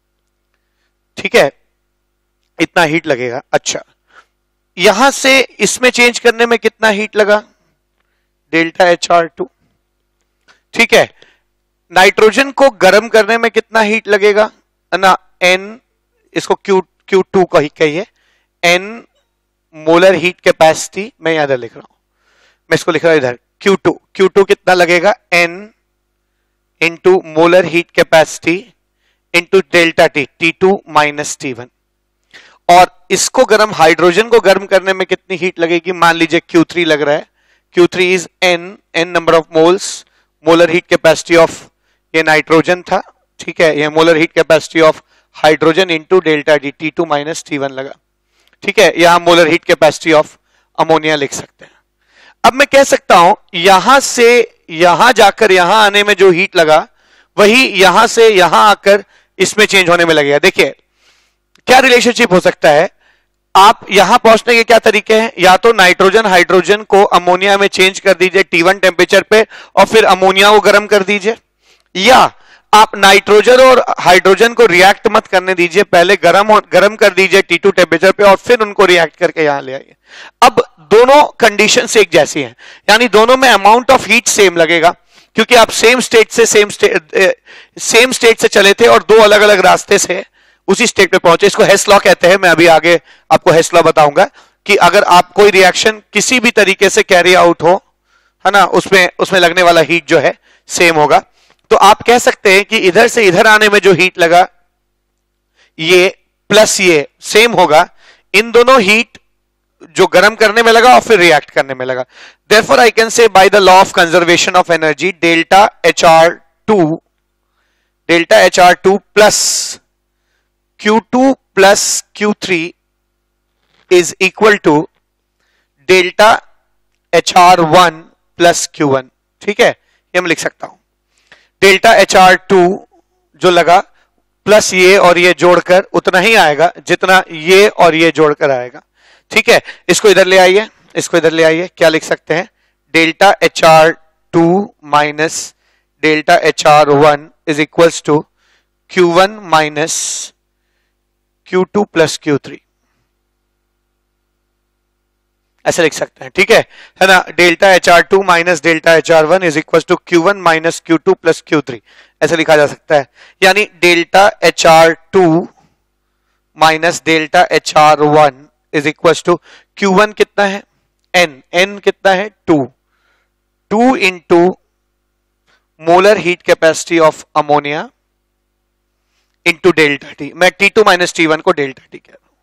ठीक है, इतना हीट लगेगा। अच्छा, यहां से इसमें चेंज करने में कितना हीट लगा, डेल्टा एच आर टू। ठीक है, नाइट्रोजन को गर्म करने में कितना हीट लगेगा ना, एन, इसको क्यू क्यू टू का ही कहिए, एन मोलर हीट कैपेसिटी, मैं यहां लिख रहा हूं, मैं इसको लिख रहा हूं इधर क्यू टू, क्यू टू कितना लगेगा, N into molar heat capacity into delta T, T two minus T one. और इसको गर्म, हाइड्रोजन को गर्म करने में कितनी हीट लगेगी, मान लीजिए क्यू थ्री लग रहा है, Q three is N, N number of moles, molar heat capacity of ये नाइट्रोजन था। ठीक है, ये molar heat capacity of hydrogen into delta T, T two minus T one लगा। ठीक है, यहां molar heat capacity of ammonia लिख सकते हैं। अब मैं कह सकता हूं यहां से यहां जाकर यहां आने में जो हीट लगा वही यहां से यहां आकर इसमें चेंज होने में लगेगा। देखिए क्या रिलेशनशिप हो सकता है, आप यहां पहुंचने के क्या तरीके हैं, या तो नाइट्रोजन हाइड्रोजन को अमोनिया में चेंज कर दीजिए टी वन टेम्परेचर पे और फिर अमोनिया को गर्म कर दीजिए, या आप नाइट्रोजन और हाइड्रोजन को रिएक्ट मत करने दीजिए, पहले गर्म गर्म कर दीजिए टी टू टेम्परेचर पे और फिर उनको रिएक्ट करके यहां ले आइए। अब दोनों कंडीशंस एक जैसी हैं, यानी दोनों में अमाउंट ऑफ हीट सेम लगेगा, क्योंकि आप सेम स्टेट से सेम स्टेट सेम स्टेट से चले थे और दो अलग अलग रास्ते से उसी स्टेट पे पहुंचे। इसको हेस लॉ कहते हैं, मैं अभी आगे आपको हेस लॉ बताऊंगा कि अगर आप कोई रिएक्शन किसी भी तरीके से कैरी आउट हो, है ना, उसमें उसमें लगने वाला हीट जो है सेम होगा। तो आप कह सकते हैं कि इधर से इधर आने में जो हीट लगा ये प्लस ये सेम होगा, इन दोनों हीट जो गर्म करने में लगा और फिर रिएक्ट करने में लगा। Therefore I can say by the law of conservation of energy delta H R two, delta H R two plus Q two plus Q three is equal to delta H R one plus Q one. ठीक है, ये मैं लिख सकता हूं, delta H R to जो लगा plus ये और ये जोड़कर उतना ही आएगा जितना ये और ये जोड़कर आएगा। ठीक है, इसको इधर ले आइए, इसको इधर ले आइए, क्या लिख सकते हैं, delta H R two minus delta H R one is equals to Q one minus Q two plus Q three, ऐसे लिख सकते हैं। ठीक है है ना, delta H R two minus delta H R one is equal to Q one minus Q two plus Q three, ऐसे लिखा जा सकता है। यानी delta H R two minus delta H R one is equal to Q one कितना है, N, N कितना है, two, two into molar heat capacity of ammonia into delta T, मैं T two minus T one को delta T कह रहा हूं,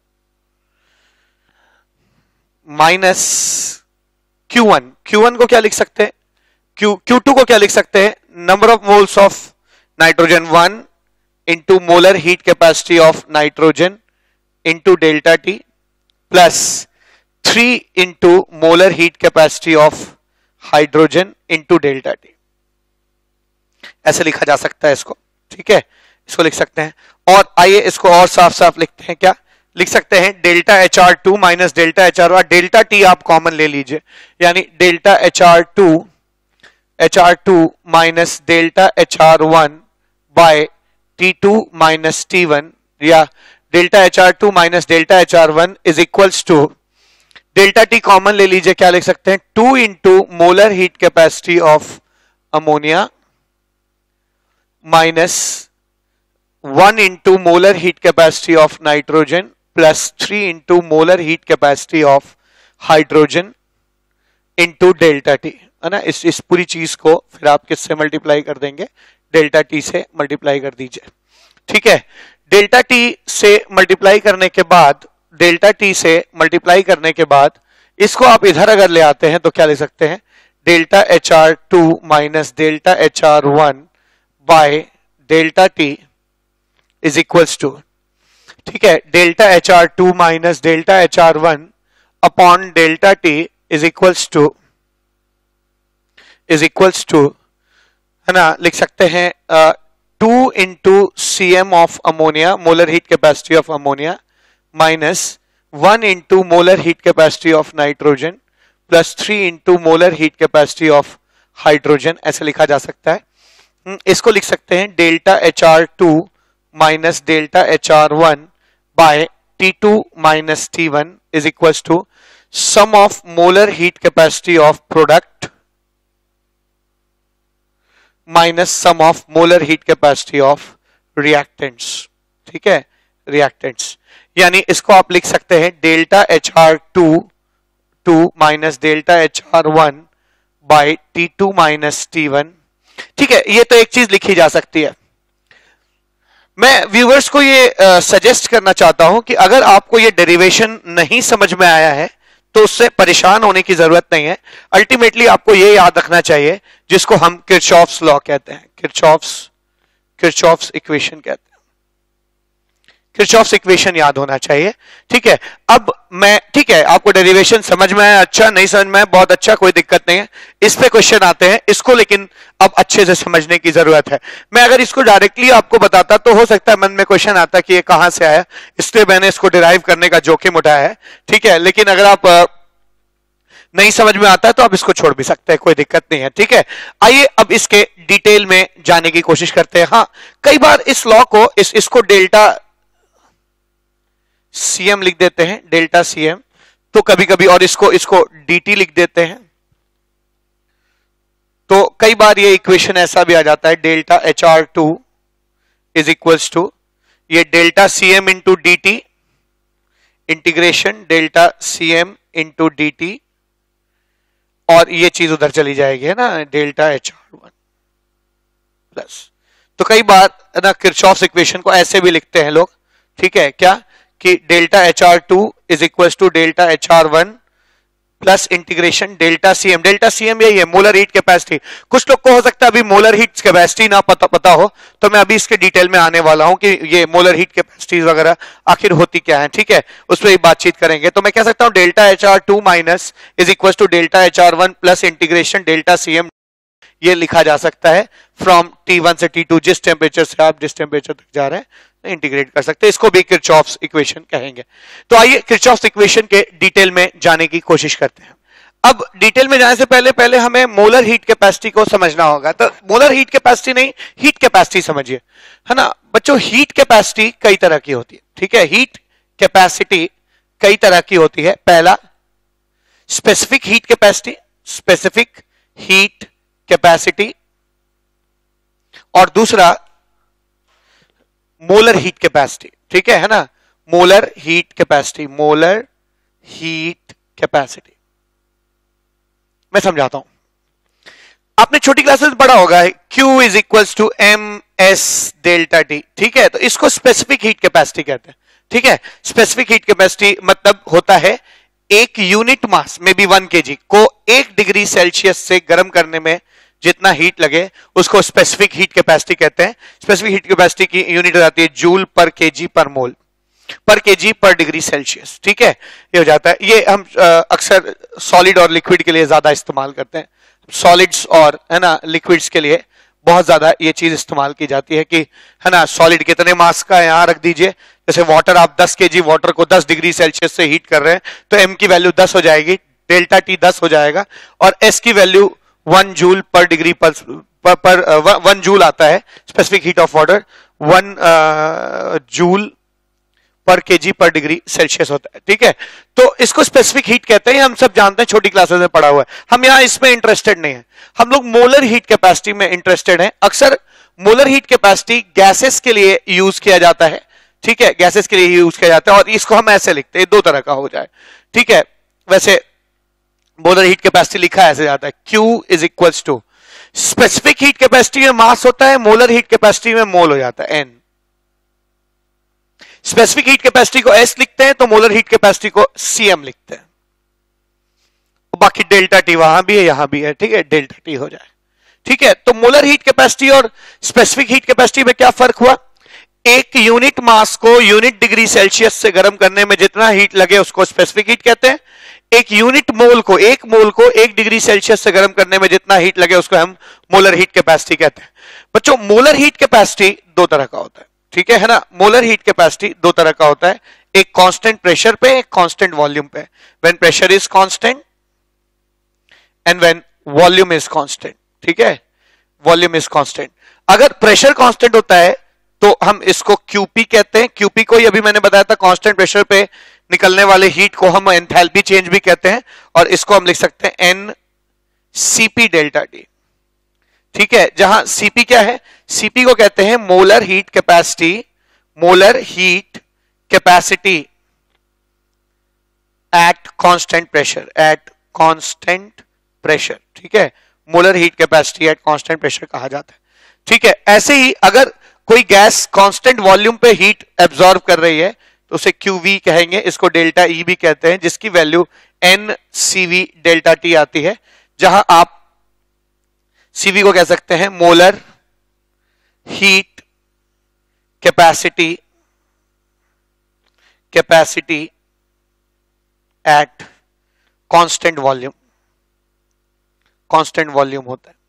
minus Q one, Q one को क्या लिख सकते हैं, क्यू क्यू टू को क्या लिख सकते हैं, number of moles of nitrogen one into molar heat capacity of nitrogen into delta T, plus three into molar heat capacity of hydrogen into delta T. ऐसे लिखा जा सकता है इसको, ठीक है, इसको लिख सकते हैं। और आइए इसको और साफ साफ लिखते हैं। क्या लिख सकते हैं? Delta H R two minus delta H R one, delta T आप कॉमन ले लीजिए, यानी delta H R two H R two minus delta H R one by T two minus T one, या delta H R two minus delta H R one is equals to delta T common ले लीजिए, क्या लिख सकते हैं? Two into molar heat capacity of ammonia minus one into molar heat capacity of nitrogen plus three into molar heat capacity of hydrogen into delta T, है ना। इस इस पूरी चीज को फिर आप किससे मल्टीप्लाई कर देंगे? डेल्टा टी से मल्टीप्लाई कर दीजिए, ठीक है। डेल्टा टी से मल्टीप्लाई करने के बाद डेल्टा टी से मल्टीप्लाई करने के बाद इसको आप इधर अगर ले आते हैं तो क्या ले सकते हैं? Delta H R two minus delta H R one by delta T is equals to, ठीक है, delta H R two minus delta H R one upon delta T is equals to is equals to है ना, लिख सकते हैं two into C M of ammonia, molar heat capacity of ammonia, minus one into molar heat capacity of nitrogen plus three into molar heat capacity of hydrogen. ऐसे लिखा जा सकता है। इसको लिख सकते हैं delta H R two minus delta H R one by T two minus T one is equals to sum of molar heat capacity of product minus sum of molar heat capacity of reactants, ठीक है, reactants. यानी इसको आप लिख सकते हैं delta H R two two minus delta H R one by T two minus T one, ठीक है। ये तो एक चीज लिखी जा सकती है। मैं व्यूअर्स को ये सजेस्ट uh, करना चाहता हूं कि अगर आपको ये डेरिवेशन नहीं समझ में आया है तो उससे परेशान होने की जरूरत नहीं है। अल्टीमेटली आपको ये याद रखना चाहिए जिसको हम किरचॉफ्स लॉ कहते हैं, किरचॉफ्स किरचॉफ्स इक्वेशन कहते हैं, किरचॉफ्स इक्वेशन याद होना चाहिए, ठीक है। अब मैं, ठीक है, आपको डेरिवेशन समझ में आया, अच्छा, नहीं समझ में आया, बहुत अच्छा, कोई दिक्कत नहीं है। इस पे क्वेश्चन आते हैं, इसको लेकिन अब अच्छे से समझने की जरूरत है। मैं अगर इसको डायरेक्टली आपको बताता तो हो सकता है मन में क्वेश्चन आता कि ये कहां से आया, इसलिए मैंने इसको डिराइव करने का जोखिम उठाया है, ठीक है। लेकिन अगर आप नहीं समझ में आता है तो आप इसको छोड़ भी सकते हैं, कोई दिक्कत नहीं है, ठीक है। आइए अब इसके डिटेल में जाने की कोशिश करते हैं। हाँ, कई बार इस लॉ को इस इसको डेल्टा सीएम लिख देते हैं, डेल्टा सीएम, तो कभी कभी, और इसको इसको डीटी लिख देते हैं, तो कई बार ये इक्वेशन ऐसा भी आ जाता है delta H R two is equals to ये delta CM into D T, integration delta CM into D T, और ये चीज उधर चली जाएगी, है ना, delta H R one plus. तो कई बार ना किरचॉफ्स इक्वेशन को ऐसे भी लिखते हैं लोग, ठीक है, क्या कि delta H R two is equal to delta H R one plus integration delta CM, delta CM यही है मोलर हीट कैपेसिटी। कुछ लोग को हो सकता है अभी मोलर हीट कैपेसिटी ना पता पता हो, तो मैं अभी इसके डिटेल में आने वाला हूं कि ये मोलर हीट कैपेसिटी वगैरह आखिर होती क्या है, ठीक है, उस पर बातचीत करेंगे। तो मैं कह सकता हूं delta H R two minus is equal to delta H R one plus integration delta CM, ये लिखा जा सकता है फ्रॉम टी वन से टी टू, जिस टेम्परेचर से आप जिस टेम्परेचर तक जा रहे हैं इंटीग्रेट कर सकते हैं, इसको भी किरचॉफ्स इक्वेशन कहेंगे। तो आइए किरचॉफ्स इक्वेशन के डिटेल में जाने की कोशिश करते हैं। अब डिटेल में जाने से पहले पहले हमें मोलर हीट कैपेसिटी को समझना होगा। तो मोलर हीट कैपेसिटी नहीं, हीट कैपेसिटी समझिए, है ना बच्चों। हीट कैपेसिटी कई तरह की होती है, ठीक है, हीट कैपेसिटी कई तरह की होती है। पहला specific heat capacity, specific heat capacity, और दूसरा मोलर हीट कैपेसिटी, ठीक है है ना, molar heat capacity, molar heat capacity. मैं समझाता हूं, आपने छोटी क्लासेस में पढ़ा होगा Q is equal to M S delta T, ठीक है। तो इसको स्पेसिफिक हीट कैपेसिटी कहते हैं, ठीक है। स्पेसिफिक हीट कैपेसिटी मतलब होता है एक यूनिट मास में भी वन केजी को एक डिग्री सेल्सियस से गर्म करने में जितना हीट लगे उसको स्पेसिफिक हीट कैपेसिटी कहते हैं। स्पेसिफिक हीट कैपेसिटी की यूनिट हो जाती है जूल पर केजी पर मोल। पर केजी पर डिग्री सेल्सियस। ठीक है, ये हो जाता है। ये हम अक्सर सॉलिड और लिक्विड के लिए ज्यादा इस्तेमाल करते हैं, सॉलिड्स और है ना लिक्विड्स के लिए बहुत ज्यादा ये चीज इस्तेमाल की जाती है कि है ना सॉलिड कितने मास का यहां रख दीजिए, जैसे वाटर आप दस केजी वाटर को दस डिग्री सेल्सियस से हीट कर रहे हैं तो एम की वैल्यू दस हो जाएगी, डेल्टा टी दस हो जाएगा, और एस की value one joule per degree per, per, per one joule आता है specific heat of water, one joule per KG per degree Celsius होता है। ठीक है, तो इसको स्पेसिफिक हीट कहते हैं, हम सब जानते हैं, छोटी क्लासेस में पढ़ा हुआ है। हम यहां इसमें इंटरेस्टेड नहीं है, हम लोग मोलर हीट कैपेसिटी में इंटरेस्टेड हैं। अक्सर मोलर हीट कैपेसिटी गैसेस के लिए यूज किया जाता है। ठीक है, गैसेस के लिए यूज किया जाता है और इसको हम ऐसे लिखते हैं, दो तरह का हो जाए। ठीक है, वैसे मोलर हीट कैपेसिटी लिखा ऐसे जाता है, Q is equals to specific heat capacity में मास होता है, मोलर हीट कैपेसिटी में मोल हो जाता है N। स्पेसिफिक हीट कैपेसिटी को S लिखते हैं तो मोलर हीट कैपेसिटी को Cm लिखते हैं। बाकी डेल्टा टी वहां भी है यहां भी है। ठीक है, डेल्टा टी हो जाए। ठीक है, तो मोलर हीट कैपेसिटी और स्पेसिफिक हीट कैपेसिटी में क्या फर्क हुआ? एक यूनिट मास को यूनिट डिग्री सेल्सियस से गर्म करने में जितना हीट लगे उसको स्पेसिफिक हीट कहते हैं। एक यूनिट मोल को एक मोल को एक डिग्री सेल्सियस से गर्म करने में जितना हीट लगे उसको हम मोलर हीट कैपेसिटी कहते हैं। बच्चों, मोलर हीट कैपेसिटी दो तरह का होता है। ठीक है है ना, मोलर हीट कैपेसिटी दो तरह का होता है, एक कांस्टेंट प्रेशर पे, एक कांस्टेंट वॉल्यूम पे। When pressure is constant and when volume is constant. ठीक है, वॉल्यूम इज कांस्टेंट। अगर प्रेशर कांस्टेंट होता है तो हम इसको क्यूपी कहते हैं। क्यूपी को ही अभी मैंने बताया था, कांस्टेंट प्रेशर पे निकलने वाले हीट को हम एंथैल्पी चेंज भी कहते हैं, और इसको हम लिख सकते हैं एन सीपी डेल्टा टी। ठीक है, जहां सीपी क्या है? सीपी को कहते हैं molar heat capacity, molar heat capacity at constant pressure, at constant pressure. ठीक है, molar heat capacity at constant pressure कहा जाता है। ठीक है, ऐसे ही अगर कोई गैस कांस्टेंट वॉल्यूम पे हीट एब्जॉर्ब कर रही है तो उसे क्यूवी कहेंगे, इसको डेल्टा ई भी कहते हैं, जिसकी value N CV delta T आती है, जहां आप सीवी को कह सकते हैं molar heat capacity, capacity at constant volume, constant volume होता है।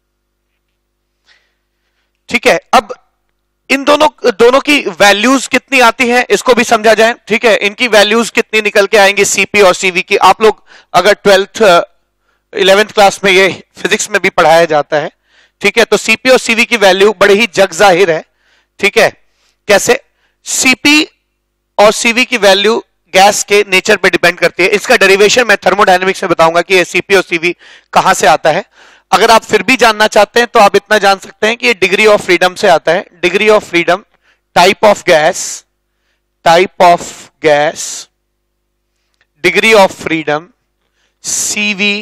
ठीक है, अब इन दोनों दोनों की वैल्यूज कितनी आती हैं इसको भी समझा जाए। ठीक है, इनकी वैल्यूज कितनी निकल के आएंगी सीपी और सीवी की? आप लोग अगर ट्वेल्थ इलेवेंथ क्लास में ये फिजिक्स में भी पढ़ाया जाता है। ठीक है, तो सीपी और सीवी की वैल्यू बड़े ही जग जाहिर है। ठीक है, कैसे? सीपी और सीवी की वैल्यू गैस के नेचर पे डिपेंड करती है। इसका डेरिवेशन मैं थर्मोडायनेमिक्स में बताऊंगा कि ये सीपी और सीवी कहां से आता है। अगर आप फिर भी जानना चाहते हैं तो आप इतना जान सकते हैं कि ये डिग्री ऑफ फ्रीडम से आता है। Degree of freedom, type of gas, type of gas, degree of freedom, CV,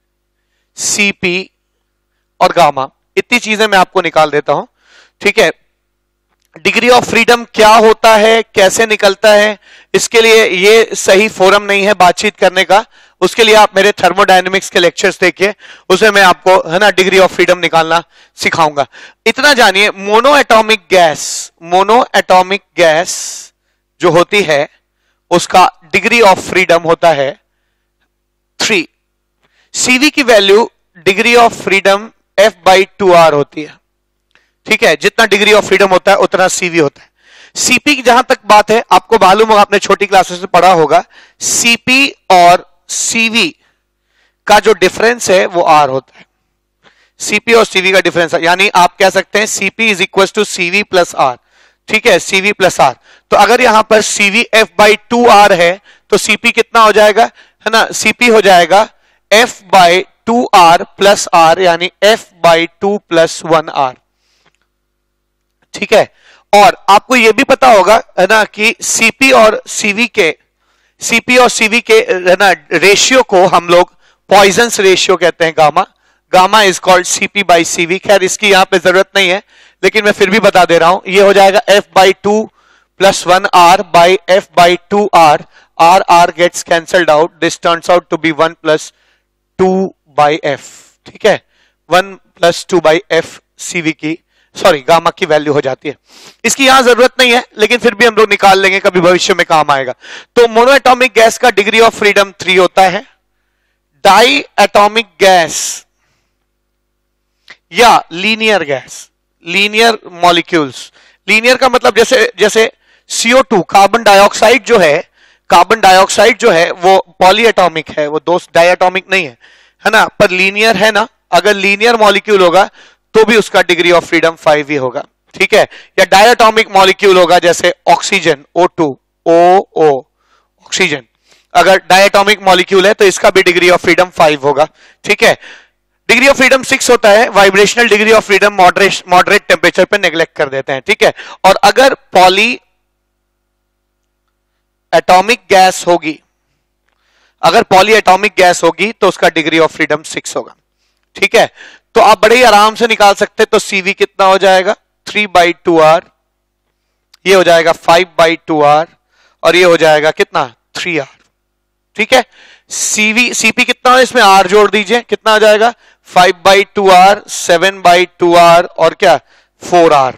CP और गामा, इतनी चीजें मैं आपको निकाल देता हूं। ठीक है, डिग्री ऑफ फ्रीडम क्या होता है, कैसे निकलता है, इसके लिए ये सही फोरम नहीं है बातचीत करने का। उसके लिए आप मेरे थर्मोडायनेमिक्स के लेक्चर्स देखिए, उसमें मैं आपको है ना डिग्री ऑफ फ्रीडम निकालना सिखाऊंगा। इतना जानिए, mono atomic gas, mono atomic gas जो होती है उसका डिग्री ऑफ फ्रीडम होता है थ्री। सीवी की value degree of freedom F by two R होती है। ठीक है, जितना डिग्री ऑफ फ्रीडम होता है उतना सीवी होता है। सीपी की जहां तक बात है, आपको मालूम होगा, आपने छोटी क्लासेस में पढ़ा होगा, सीपी और सीवी का जो डिफरेंस है वो आर होता है। सीपी और सीवी का डिफरेंस, यानी आप कह सकते हैं CP is equal to CV plus R. ठीक है, सीवी प्लस आर। तो अगर यहां पर CV F by two R है तो सीपी कितना हो जाएगा, है ना? सीपी हो जाएगा F by two R plus R, यानी F by two plus one R. ठीक है, और आपको यह भी पता होगा है ना कि सीपी और सीवी के सीपी और सीवी के है ना रेशियो को हम लोग पॉइजन्स रेशियो कहते हैं, gamma. Gamma is called CP by CV. खैर इसकी यहां पे जरूरत नहीं है, लेकिन मैं फिर भी बता दे रहा हूं। ये हो जाएगा F by two plus one R by F by two R. R R gets cancelled out, this turns out to be one plus two by F. ठीक है, one plus two by F CV की sorry gamma की value हो जाती है। इसकी यहां जरूरत नहीं है लेकिन फिर भी हम लोग निकाल लेंगे, कभी भविष्य में काम आएगा। तो मोनोएटॉमिक गैस का डिग्री ऑफ फ्रीडम थ्री होता है। डाई एटॉमिक गैस या linear gas, linear molecules, linear का मतलब जैसे जैसे C O two carbon dioxide जो है, कार्बन डाइऑक्साइड जो है वो पॉलीएटॉमिक है, वो दो डाइएटॉमिक नहीं है, है ना, पर लीनियर है ना। अगर लीनियर मॉलिक्यूल होगा तो भी उसका डिग्री ऑफ फ्रीडम फाइव ही होगा, ठीक है। या डायटॉमिक मॉलिक्यूल होगा जैसे oxygen O two O O oxygen, अगर डायटॉमिक मॉलिक्यूल है तो इसका भी डिग्री ऑफ फ्रीडम फाइव होगा, ठीक है। डिग्री ऑफ फ्रीडम सिक्स होता है, vibrational degree of freedom moderate moderate temperature पे नेग्लेक्ट कर देते हैं, ठीक है। और अगर पॉली एटॉमिक गैस होगी, अगर पॉली एटॉमिक गैस होगी तो उसका डिग्री ऑफ फ्रीडम सिक्स होगा, ठीक है। तो आप बड़े ही आराम से निकाल सकते हैं। तो सीवी कितना हो जाएगा, थ्री बाई टू आर, ये हो जाएगा फाइव बाई टू आर, और ये हो जाएगा कितना, थ्री आर, ठीक है। सीवी सीपी कितना हो, इसमें आर जोड़ दीजिए, कितना हो जाएगा, five by two R, seven by two R, और क्या, फोर आर।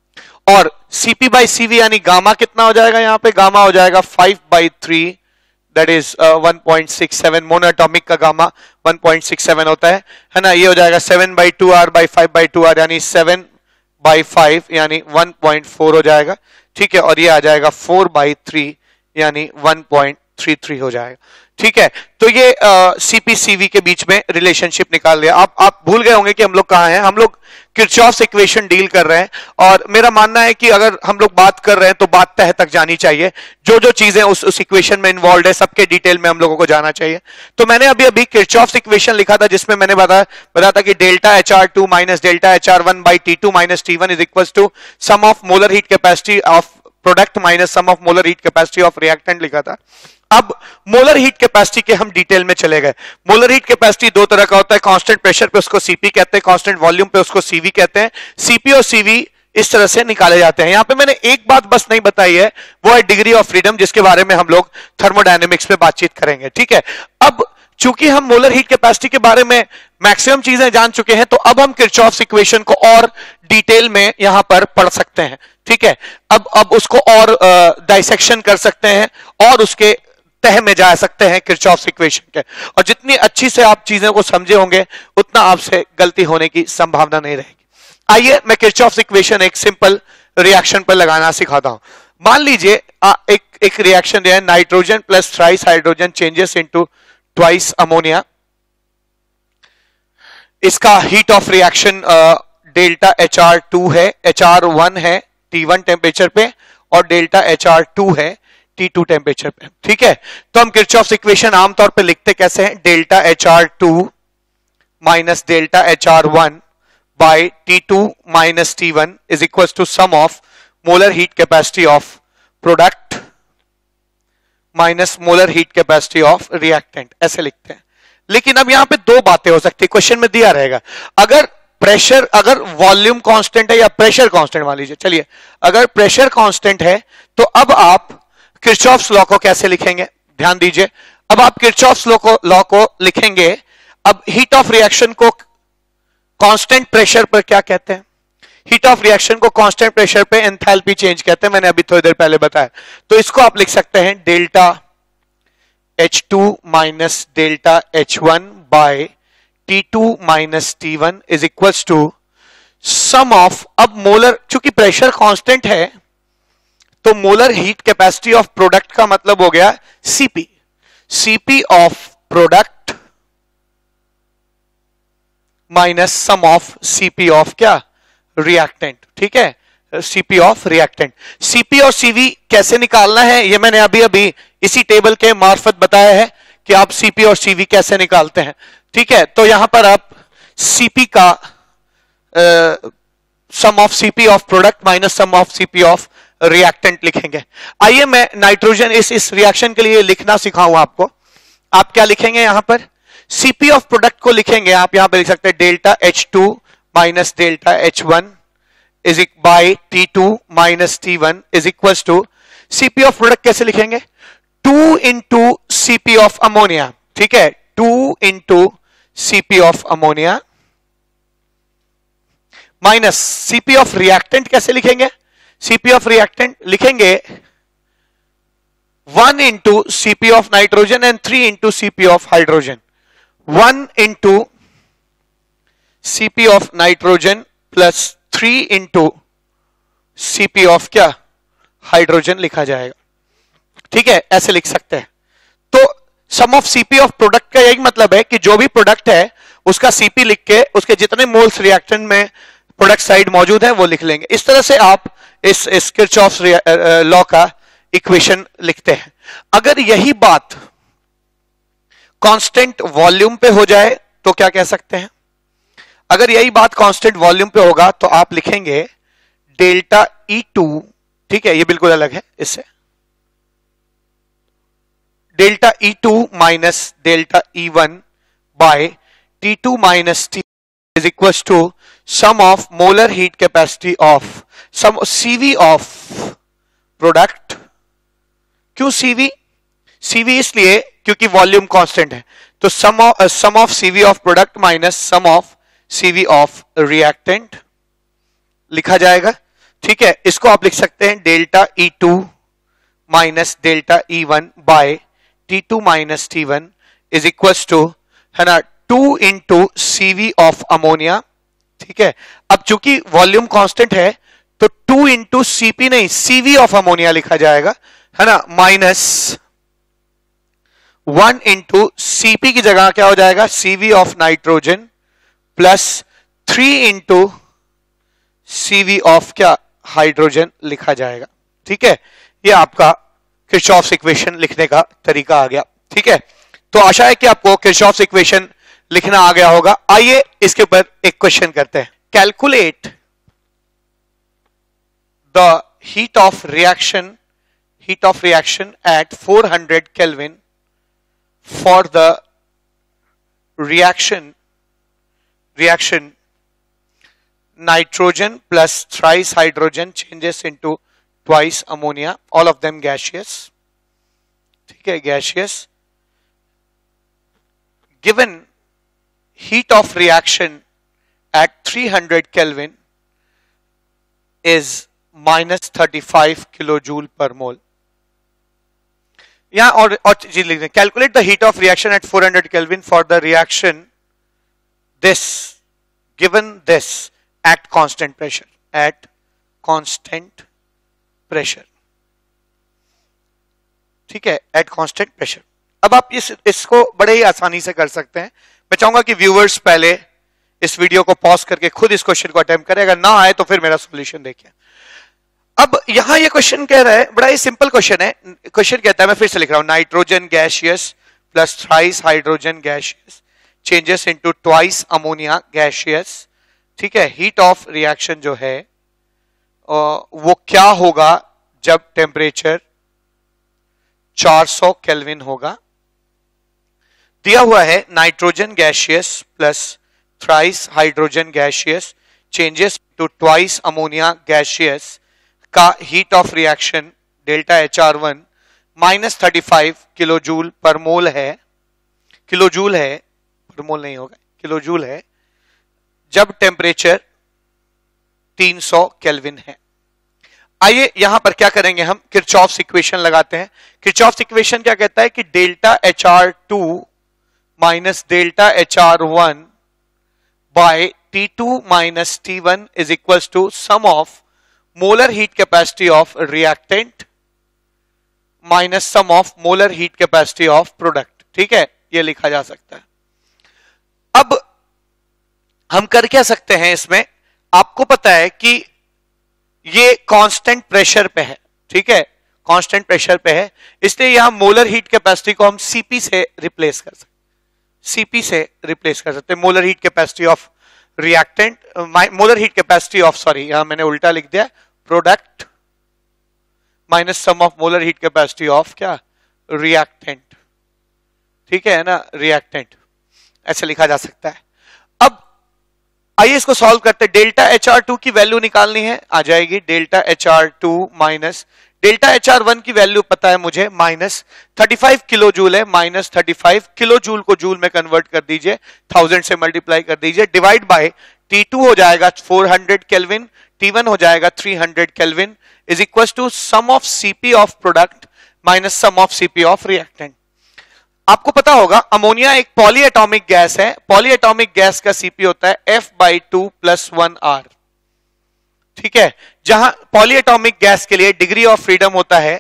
और सीपी बाई सीवी यानी गामा कितना हो जाएगा, यहां पे गामा हो जाएगा five by three, that is one point six seven. Monoatomic का gamma one point six seven होता है, है ना। ये हो जाएगा seven by two R by five by two R यानी सेवन बाई फाइव यानी वन पॉइंट फोर हो जाएगा, ठीक है। और ये आ जाएगा फोर बाई थ्री यानी वन पॉइंट थ्री थ्री हो जाएगा, ठीक है। तो ये सीपी सीवी के बीच में रिलेशनशिप निकाल लिया। आप आप भूल गए होंगे कि हम लोग कहां हैं, हम लोग किरचॉफ्स इक्वेशन डील कर रहे हैं। और मेरा मानना है कि अगर हम लोग बात कर रहे हैं तो बात तह तक जानी चाहिए, जो जो चीजें उस उस इक्वेशन में इन्वॉल्व है सबके डिटेल में हम लोगों को जाना चाहिए। तो मैंने अभी अभी किरचॉफ्स इक्वेशन लिखा था जिसमें मैंने बताया बताया था कि delta H R two minus delta H R one by T two minus T one is equal to sum of molar heat capacity of product minus sum of molar heat capacity of reactant लिखा था। अब molar heat capacity के हम detail में चले गए। Molar heat capacity दो तरह का होता है, कांस्टेंट प्रेशर पे उसको सीपी कहते हैं, कांस्टेंट वॉल्यूम पे उसको सीवी कहते हैं। सीपी और सीवी इस तरह से निकाले जाते हैं। यहां पे मैंने एक बात बस नहीं बताई है, वो है डिग्री ऑफ फ्रीडम, जिसके बारे में हम लोग थर्मोडायनेमिक्स में बातचीत करेंगे, ठीक है। अब चूंकि हम मोलर हीट कैपेसिटी के बारे में मैक्सिमम चीजें जान चुके हैं, तो अब हम किरचॉफ्स इक्वेशन को और डिटेल में यहां पर पढ़ सकते हैं, ठीक है। अब अब उसको और डाइसेक्शन कर सकते हैं और उसके तह में जा सकते हैं किरचॉफ्स इक्वेशन के। और जितनी अच्छी से आप चीजों को समझे होंगे उतना आपसे गलती होने की संभावना नहीं रहेगी। आइए मैं किरचॉफ्स इक्वेशन एक सिंपल रिएक्शन पर लगाना सिखाता हूं। मान लीजिए एक एक रिएक्शन दिया है, nitrogen plus thrice hydrogen changes into twice ammonia. इसका heat of reaction delta H R two है, एच आर वन है टी वन टेम्परेचर पे, और डेल्टा एच आर टू है टी टू टेम्परेचर पे, ठीक है। तो हम किरचॉफ्स इक्वेशन आमतौर पे लिखते कैसे हैं, delta H R two minus delta H R one by T two minus T one is equal to sum of molar heat capacity of product minus molar heat capacity of reactant, ऐसे लिखते हैं। लेकिन अब यहां पे दो बातें हो सकती है, क्वेश्चन में दिया रहेगा। अगर प्रेशर, अगर वॉल्यूम कांस्टेंट है या प्रेशर कांस्टेंट मान लीजिए, चलिए अगर प्रेशर कांस्टेंट है तो अब आप किरचॉफ्स लॉ को कैसे लिखेंगे, ध्यान दीजिए। अब आप किरचॉफ्स लॉ को लॉ को लिखेंगे। अब हीट ऑफ रिएक्शन को कांस्टेंट प्रेशर पर क्या कहते हैं, हीट ऑफ रिएक्शन को कांस्टेंट प्रेशर पे एंथैल्पी चेंज कहते हैं, मैंने अभी थोड़ी देर पहले बताया। तो इसको आप लिख सकते हैं delta H two minus delta H one by T two minus T one is equals to sum of, अब मोलर, चूंकि प्रेशर कांस्टेंट है तो molar heat capacity of product का मतलब हो गया CP, CP of product minus sum of CP of क्या, reactant, ठीक है, सीपी ऑफ रिएक्टेंट। सीपी और सीवी कैसे निकालना है ये मैंने अभी अभी इसी टेबल के मार्फत बताया है कि आप सीपी और सीवी कैसे निकालते हैं, ठीक है। तो यहां पर आप सीपी का sum of CP of product minus sum of CP of reactant लिखेंगे। आइए मैं नाइट्रोजन इस इस रिएक्शन के लिए लिखना सिखाऊं आपको। आप क्या लिखेंगे यहां पर, सीपी ऑफ प्रोडक्ट को लिखेंगे आप यहां पर लिख सकते हैं delta H two minus delta H one is इक by T two minus T one is equal to, CP of product कैसे लिखेंगे, two into CP of ammonia, ठीक है, two into CP of ammonia minus CP of reactant कैसे लिखेंगे? CP of reactant लिखेंगे one into CP of nitrogen and three into CP of hydrogen. One into CP of nitrogen plus three into CP of क्या? Hydrogen लिखा जाएगा. ठीक है, ऐसे लिख सकते हैं. तो sum of CP of product का यही मतलब है कि जो भी प्रोडक्ट है उसका सीपी लिख के उसके जितने मोल्स रिएक्टेंट में प्रोडक्ट साइड मौजूद है वो लिख लेंगे. इस तरह से आप इस, इस किरचॉफ्स लॉ का इक्वेशन लिखते हैं. अगर यही बात कांस्टेंट वॉल्यूम पे हो जाए तो क्या कह सकते हैं? अगर यही बात कांस्टेंट वॉल्यूम पे होगा तो आप लिखेंगे डेल्टा ई टू. ठीक है, ये बिल्कुल अलग है इससे. Delta E two minus delta E one by T two minus T is equals to sum of molar heat capacity of sum C V of product. क्यों C V? C V इसलिए क्योंकि वॉल्यूम कांस्टेंट है. तो sum of uh, sum of C V of product minus sum of C V of reactant लिखा जाएगा. ठीक है, इसको आप लिख सकते हैं delta E two minus delta E one by T two minus T one is equals to, है ना, two into CV of ammonia. ठीक है, अब चूंकि वॉल्यूम कांस्टेंट है तो टू इंटू सीपी नहीं सीवी ऑफ अमोनिया लिखा जाएगा, है ना, माइनस वन इंटू सीपी की जगह क्या हो जाएगा? CV of nitrogen plus three into CV of क्या? हाइड्रोजन लिखा जाएगा. ठीक है, ये आपका किरचॉफ्स इक्वेशन लिखने का तरीका आ गया. ठीक है, तो आशा है कि आपको किरचॉफ्स इक्वेशन लिखना आ गया होगा. आइए इसके ऊपर एक क्वेश्चन करते हैं. Calculate the heat of reaction heat of reaction at four hundred kelvin for the reaction reaction nitrogen plus thrice hydrogen changes into twice ammonia, all of them gaseous. ठीक है, gaseous. Given heat of reaction at three hundred Kelvin is minus thirty-five kilojoule per mole. यहाँ और और चीज लिख दें. Calculate the heat of reaction at four hundred Kelvin for the reaction this given this at constant pressure. At constant pressure. ठीक है, at constant pressure. अब आप इस इसको बड़े ही आसानी से कर सकते हैं. मैं चाहूंगा कि व्यूअर्स पहले इस वीडियो को पॉज करके खुद इस क्वेश्चन को अटेम्प्ट करें. अगर ना आए तो फिर मेरा सॉल्यूशन देखिए. अब यहां ये क्वेश्चन कह रहा है, बड़ा ही सिंपल क्वेश्चन है. क्वेश्चन कहता है, मैं फिर से लिख रहा हूं, nitrogen gaseous plus thrice hydrogen gaseous changes into twice ammonia gaseous. ठीक है, हीट ऑफ रिएक्शन जो है वो क्या होगा जब टेम्परेचर चार सौ केल्विन होगा. दिया हुआ है nitrogen gaseous plus thrice hydrogen gaseous changes to twice ammonia gaseous का heat of reaction delta H R one minus thirty five kilo joule per mole है. किलो जूल है, पर मोल नहीं होगा, किलो जूल है जब टेम्परेचर तीन सौ केल्विन है. आइए यहां पर क्या करेंगे, हम किरचॉफ्स इक्वेशन लगाते हैं. किरचॉफ्स इक्वेशन क्या कहता है कि delta H R two minus delta H R one by T two minus T one is equals to sum of molar heat capacity of reactant minus sum of molar heat capacity of product. ठीक है, यह लिखा जा सकता है. अब हम कर क्या सकते हैं इसमें, आपको पता है कि ये कांस्टेंट प्रेशर पे है. ठीक है, कांस्टेंट प्रेशर पे है, इसलिए यहां मोलर हीट कैपेसिटी को हम सीपी से रिप्लेस कर सकते सीपी से रिप्लेस कर सकते हैं. Molar heat capacity of reactant molar heat capacity of sorry यहां मैंने उल्टा लिख दिया, product minus sum of molar heat capacity of क्या? रिएक्टेंट. ठीक है ना, रिएक्टेंट ऐसे लिखा जा सकता है. अब आइए इसको सॉल्व करते हैं. डेल्टा एच आर टू की वैल्यू निकालनी है, आ जाएगी delta H R two minus delta H R one की वैल्यू पता है मुझे, minus thirty five kilo joule है. Minus thirty five kilo joule को जूल में कन्वर्ट कर दीजिए, थाउजेंड से मल्टीप्लाई कर दीजिए, डिवाइड बाय टी टू हो जाएगा four hundred kelvin, T one हो जाएगा three hundred kelvin, is equal to sum of CP of product minus sum of CP of reactant. आपको पता होगा अमोनिया एक पॉलीएटॉमिक गैस है, पॉलीएटॉमिक गैस का सीपी होता है F by two plus one R, ठीक है, जहां पॉलीएटॉमिक गैस के लिए डिग्री ऑफ फ्रीडम होता है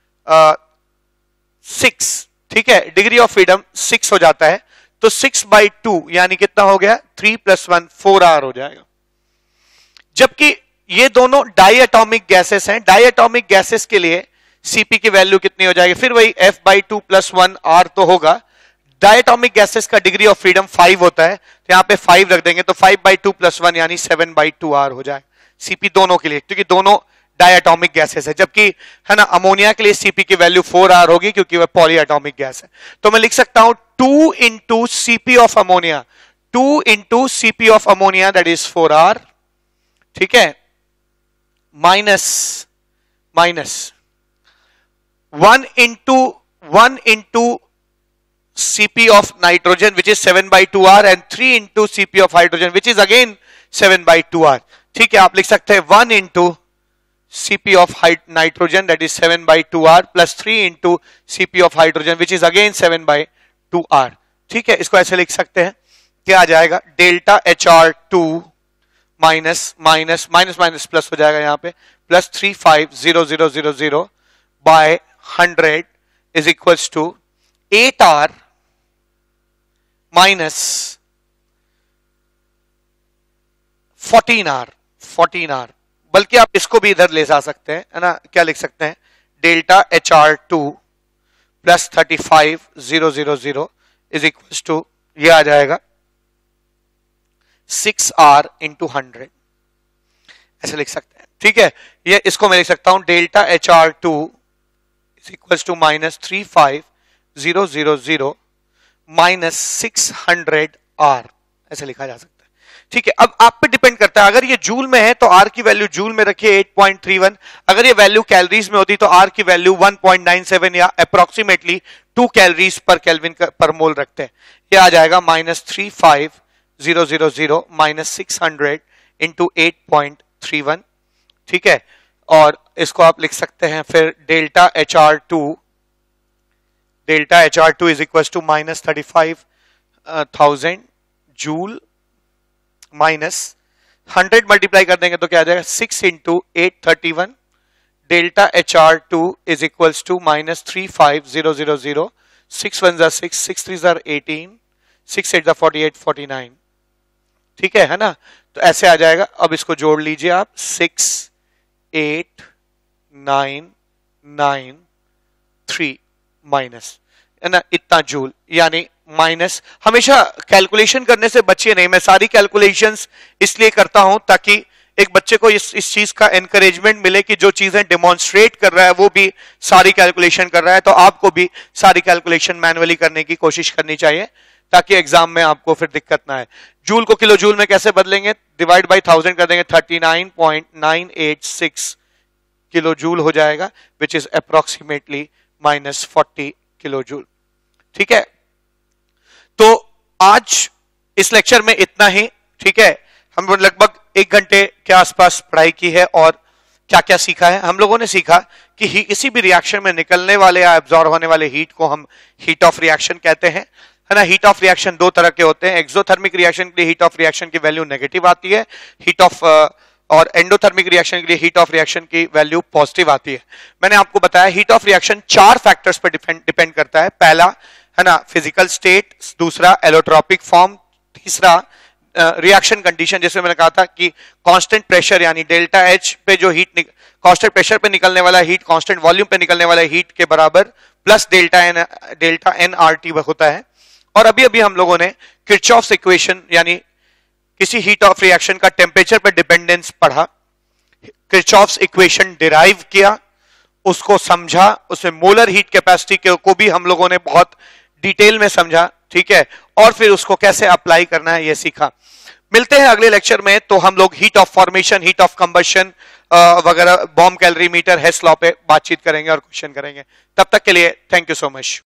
सिक्स, ठीक है, डिग्री ऑफ फ्रीडम सिक्स हो जाता है, तो सिक्स बाई टू यानी कितना हो गया, three plus one four R हो जाएगा। जबकि ये दोनों डाइएटॉमिक गैसेस हैं, डाइएटॉमिक गैसेस के लिए सीपी की वैल्यू कितनी हो जाएगी, फिर वही F by two plus one R तो होगा। डायटोमिक गैसेस का डिग्री ऑफ फ्रीडम फाइव होता है, तो यहां पे फाइव रख देंगे, तो five by two plus one यानी सेवन बाई टू आर हो जाए सीपी दोनों के लिए, क्योंकि दोनों डायटोमिक गैसेस है। जबकि है ना अमोनिया के लिए सीपी की वैल्यू फोर आर होगी क्योंकि वह पॉलीएटॉमिक गैस है। तो मैं लिख सकता हूं two into CP of ammonia, two into CP of ammonia that is four R, ठीक है, minus minus one into one into CP of nitrogen which is seven by two R and three into CP of hydrogen which is again seven by two R, ठीक है। आप लिख सकते हैं one into CP of nitrogen that is seven by two R plus three into CP of hydrogen which is again seven by two R, ठीक है। इसको ऐसे लिख सकते हैं, क्या आ जाएगा, delta H R two minus minus minus minus plus हो जाएगा यहां पे, plus three five zero zero zero zero by hundred is equals to eight R minus fourteen R, fourteen R, बल्कि आप इसको भी इधर ले जा सकते हैं, है ना, क्या लिख सकते हैं, delta H R two plus thirty five zero zero zero is equals to, ये आ जाएगा सिक्स आर इंटू हंड्रेड, ऐसे लिख सकते हैं, ठीक है। ये इसको मैं लिख सकता हूं delta H R two is equals to minus three five zero zero zero minus six hundred R, ऐसे लिखा जा सकता है, ठीक है। अब आप पे डिपेंड करता है, अगर ये जूल में है तो आर की वैल्यू जूल में रखिए एट पॉइंट थ्री वन, अगर ये वैल्यू कैलोरीज में होती तो आर की value one point nine seven या approximately two calories per kelvin per mole रखते हैं। ये आ जाएगा minus three five zero zero zero minus six hundred into eight point three one, ठीक है। और इसको आप लिख सकते हैं फिर delta H R two, delta H R two is equal to minus thirty five thousand joule minus hundred multiply कर देंगे तो क्या आ जाएगा, six into eight thirty one, delta H R two is equal to minus three five zero zero zero, six one जार six, six three जार eighteen, six eight जार forty eight, forty nine, ठीक है, है ना। तो ऐसे आ जाएगा। अब इसको जोड़ लीजिए आप, six eight nine nine three minus, है ना, इतना जूल, यानी माइनस। हमेशा कैलकुलेशन करने से बचिए नहीं, मैं सारी कैलकुलेशंस इसलिए करता हूं ताकि एक बच्चे को इस इस चीज का एनकरेजमेंट मिले कि जो चीजें डेमोन्स्ट्रेट कर रहा है वो भी सारी कैलकुलेशन कर रहा है, तो आपको भी सारी कैलकुलेशन मैनुअली करने की कोशिश करनी चाहिए ताकि एग्जाम में आपको फिर दिक्कत ना आए। जूल को किलो जूल में कैसे बदलेंगे, डिवाइड बाई थाउजेंड कर देंगे, thirty nine point nine eight six kilo joule हो जाएगा which is approximately minus forty kilo joule, ठीक है। तो आज इस लेक्चर में इतना ही, ठीक है। हम लगभग एक घंटे के आसपास पढ़ाई की है और क्या क्या सीखा है। हम लोगों ने सीखा कि ही, किसी भी रिएक्शन में निकलने वाले या एब्जॉर्ब होने वाले हीट को हम हीट ऑफ रिएक्शन कहते हैं, है ना। हीट ऑफ रिएक्शन दो तरह के होते हैं, एक्सोथर्मिक रिएक्शन के लिए हीट ऑफ रिएक्शन की वैल्यू नेगेटिव आती है, हीट ऑफ और एंडोथर्मिक रिएक्शन के लिए हीट ऑफ रिएक्शन की वैल्यू पॉजिटिव आती है। मैंने आपको बताया हीट ऑफ रिएक्शन चार फैक्टर्स पर डिपेंड करता है। पहला है ना फिजिकल स्टेट, दूसरा एलोट्रोपिक फॉर्म, तीसरा रिएक्शन uh, कंडीशन, जैसे मैंने कहा था कि कांस्टेंट प्रेशर यानी डेल्टा एच पे जो हीट, कांस्टेंट प्रेशर पे निकलने वाला हीट कांस्टेंट वॉल्यूम पे निकलने वाला हीट के बराबर plus delta N, delta N R T होता है। और अभी अभी हम लोगों ने किरचॉफ्स इक्वेशन यानी किसी हीट ऑफ रिएक्शन का टेम्परेचर पर डिपेंडेंस पढ़ा, किरचॉफ्स इक्वेशन डिराइव किया, उसको समझा, उसमें मोलर हीट कैपेसिटी को भी हम लोगों ने बहुत डिटेल में समझा, ठीक है, और फिर उसको कैसे अप्लाई करना है ये सीखा। मिलते हैं अगले लेक्चर में, तो हम लोग heat of formation, heat of combustion वगैरह, बॉम्ब कैलोरीमीटर, हेस लॉ पे बातचीत करेंगे और क्वेश्चन करेंगे। तब तक के लिए थैंक यू सो मच।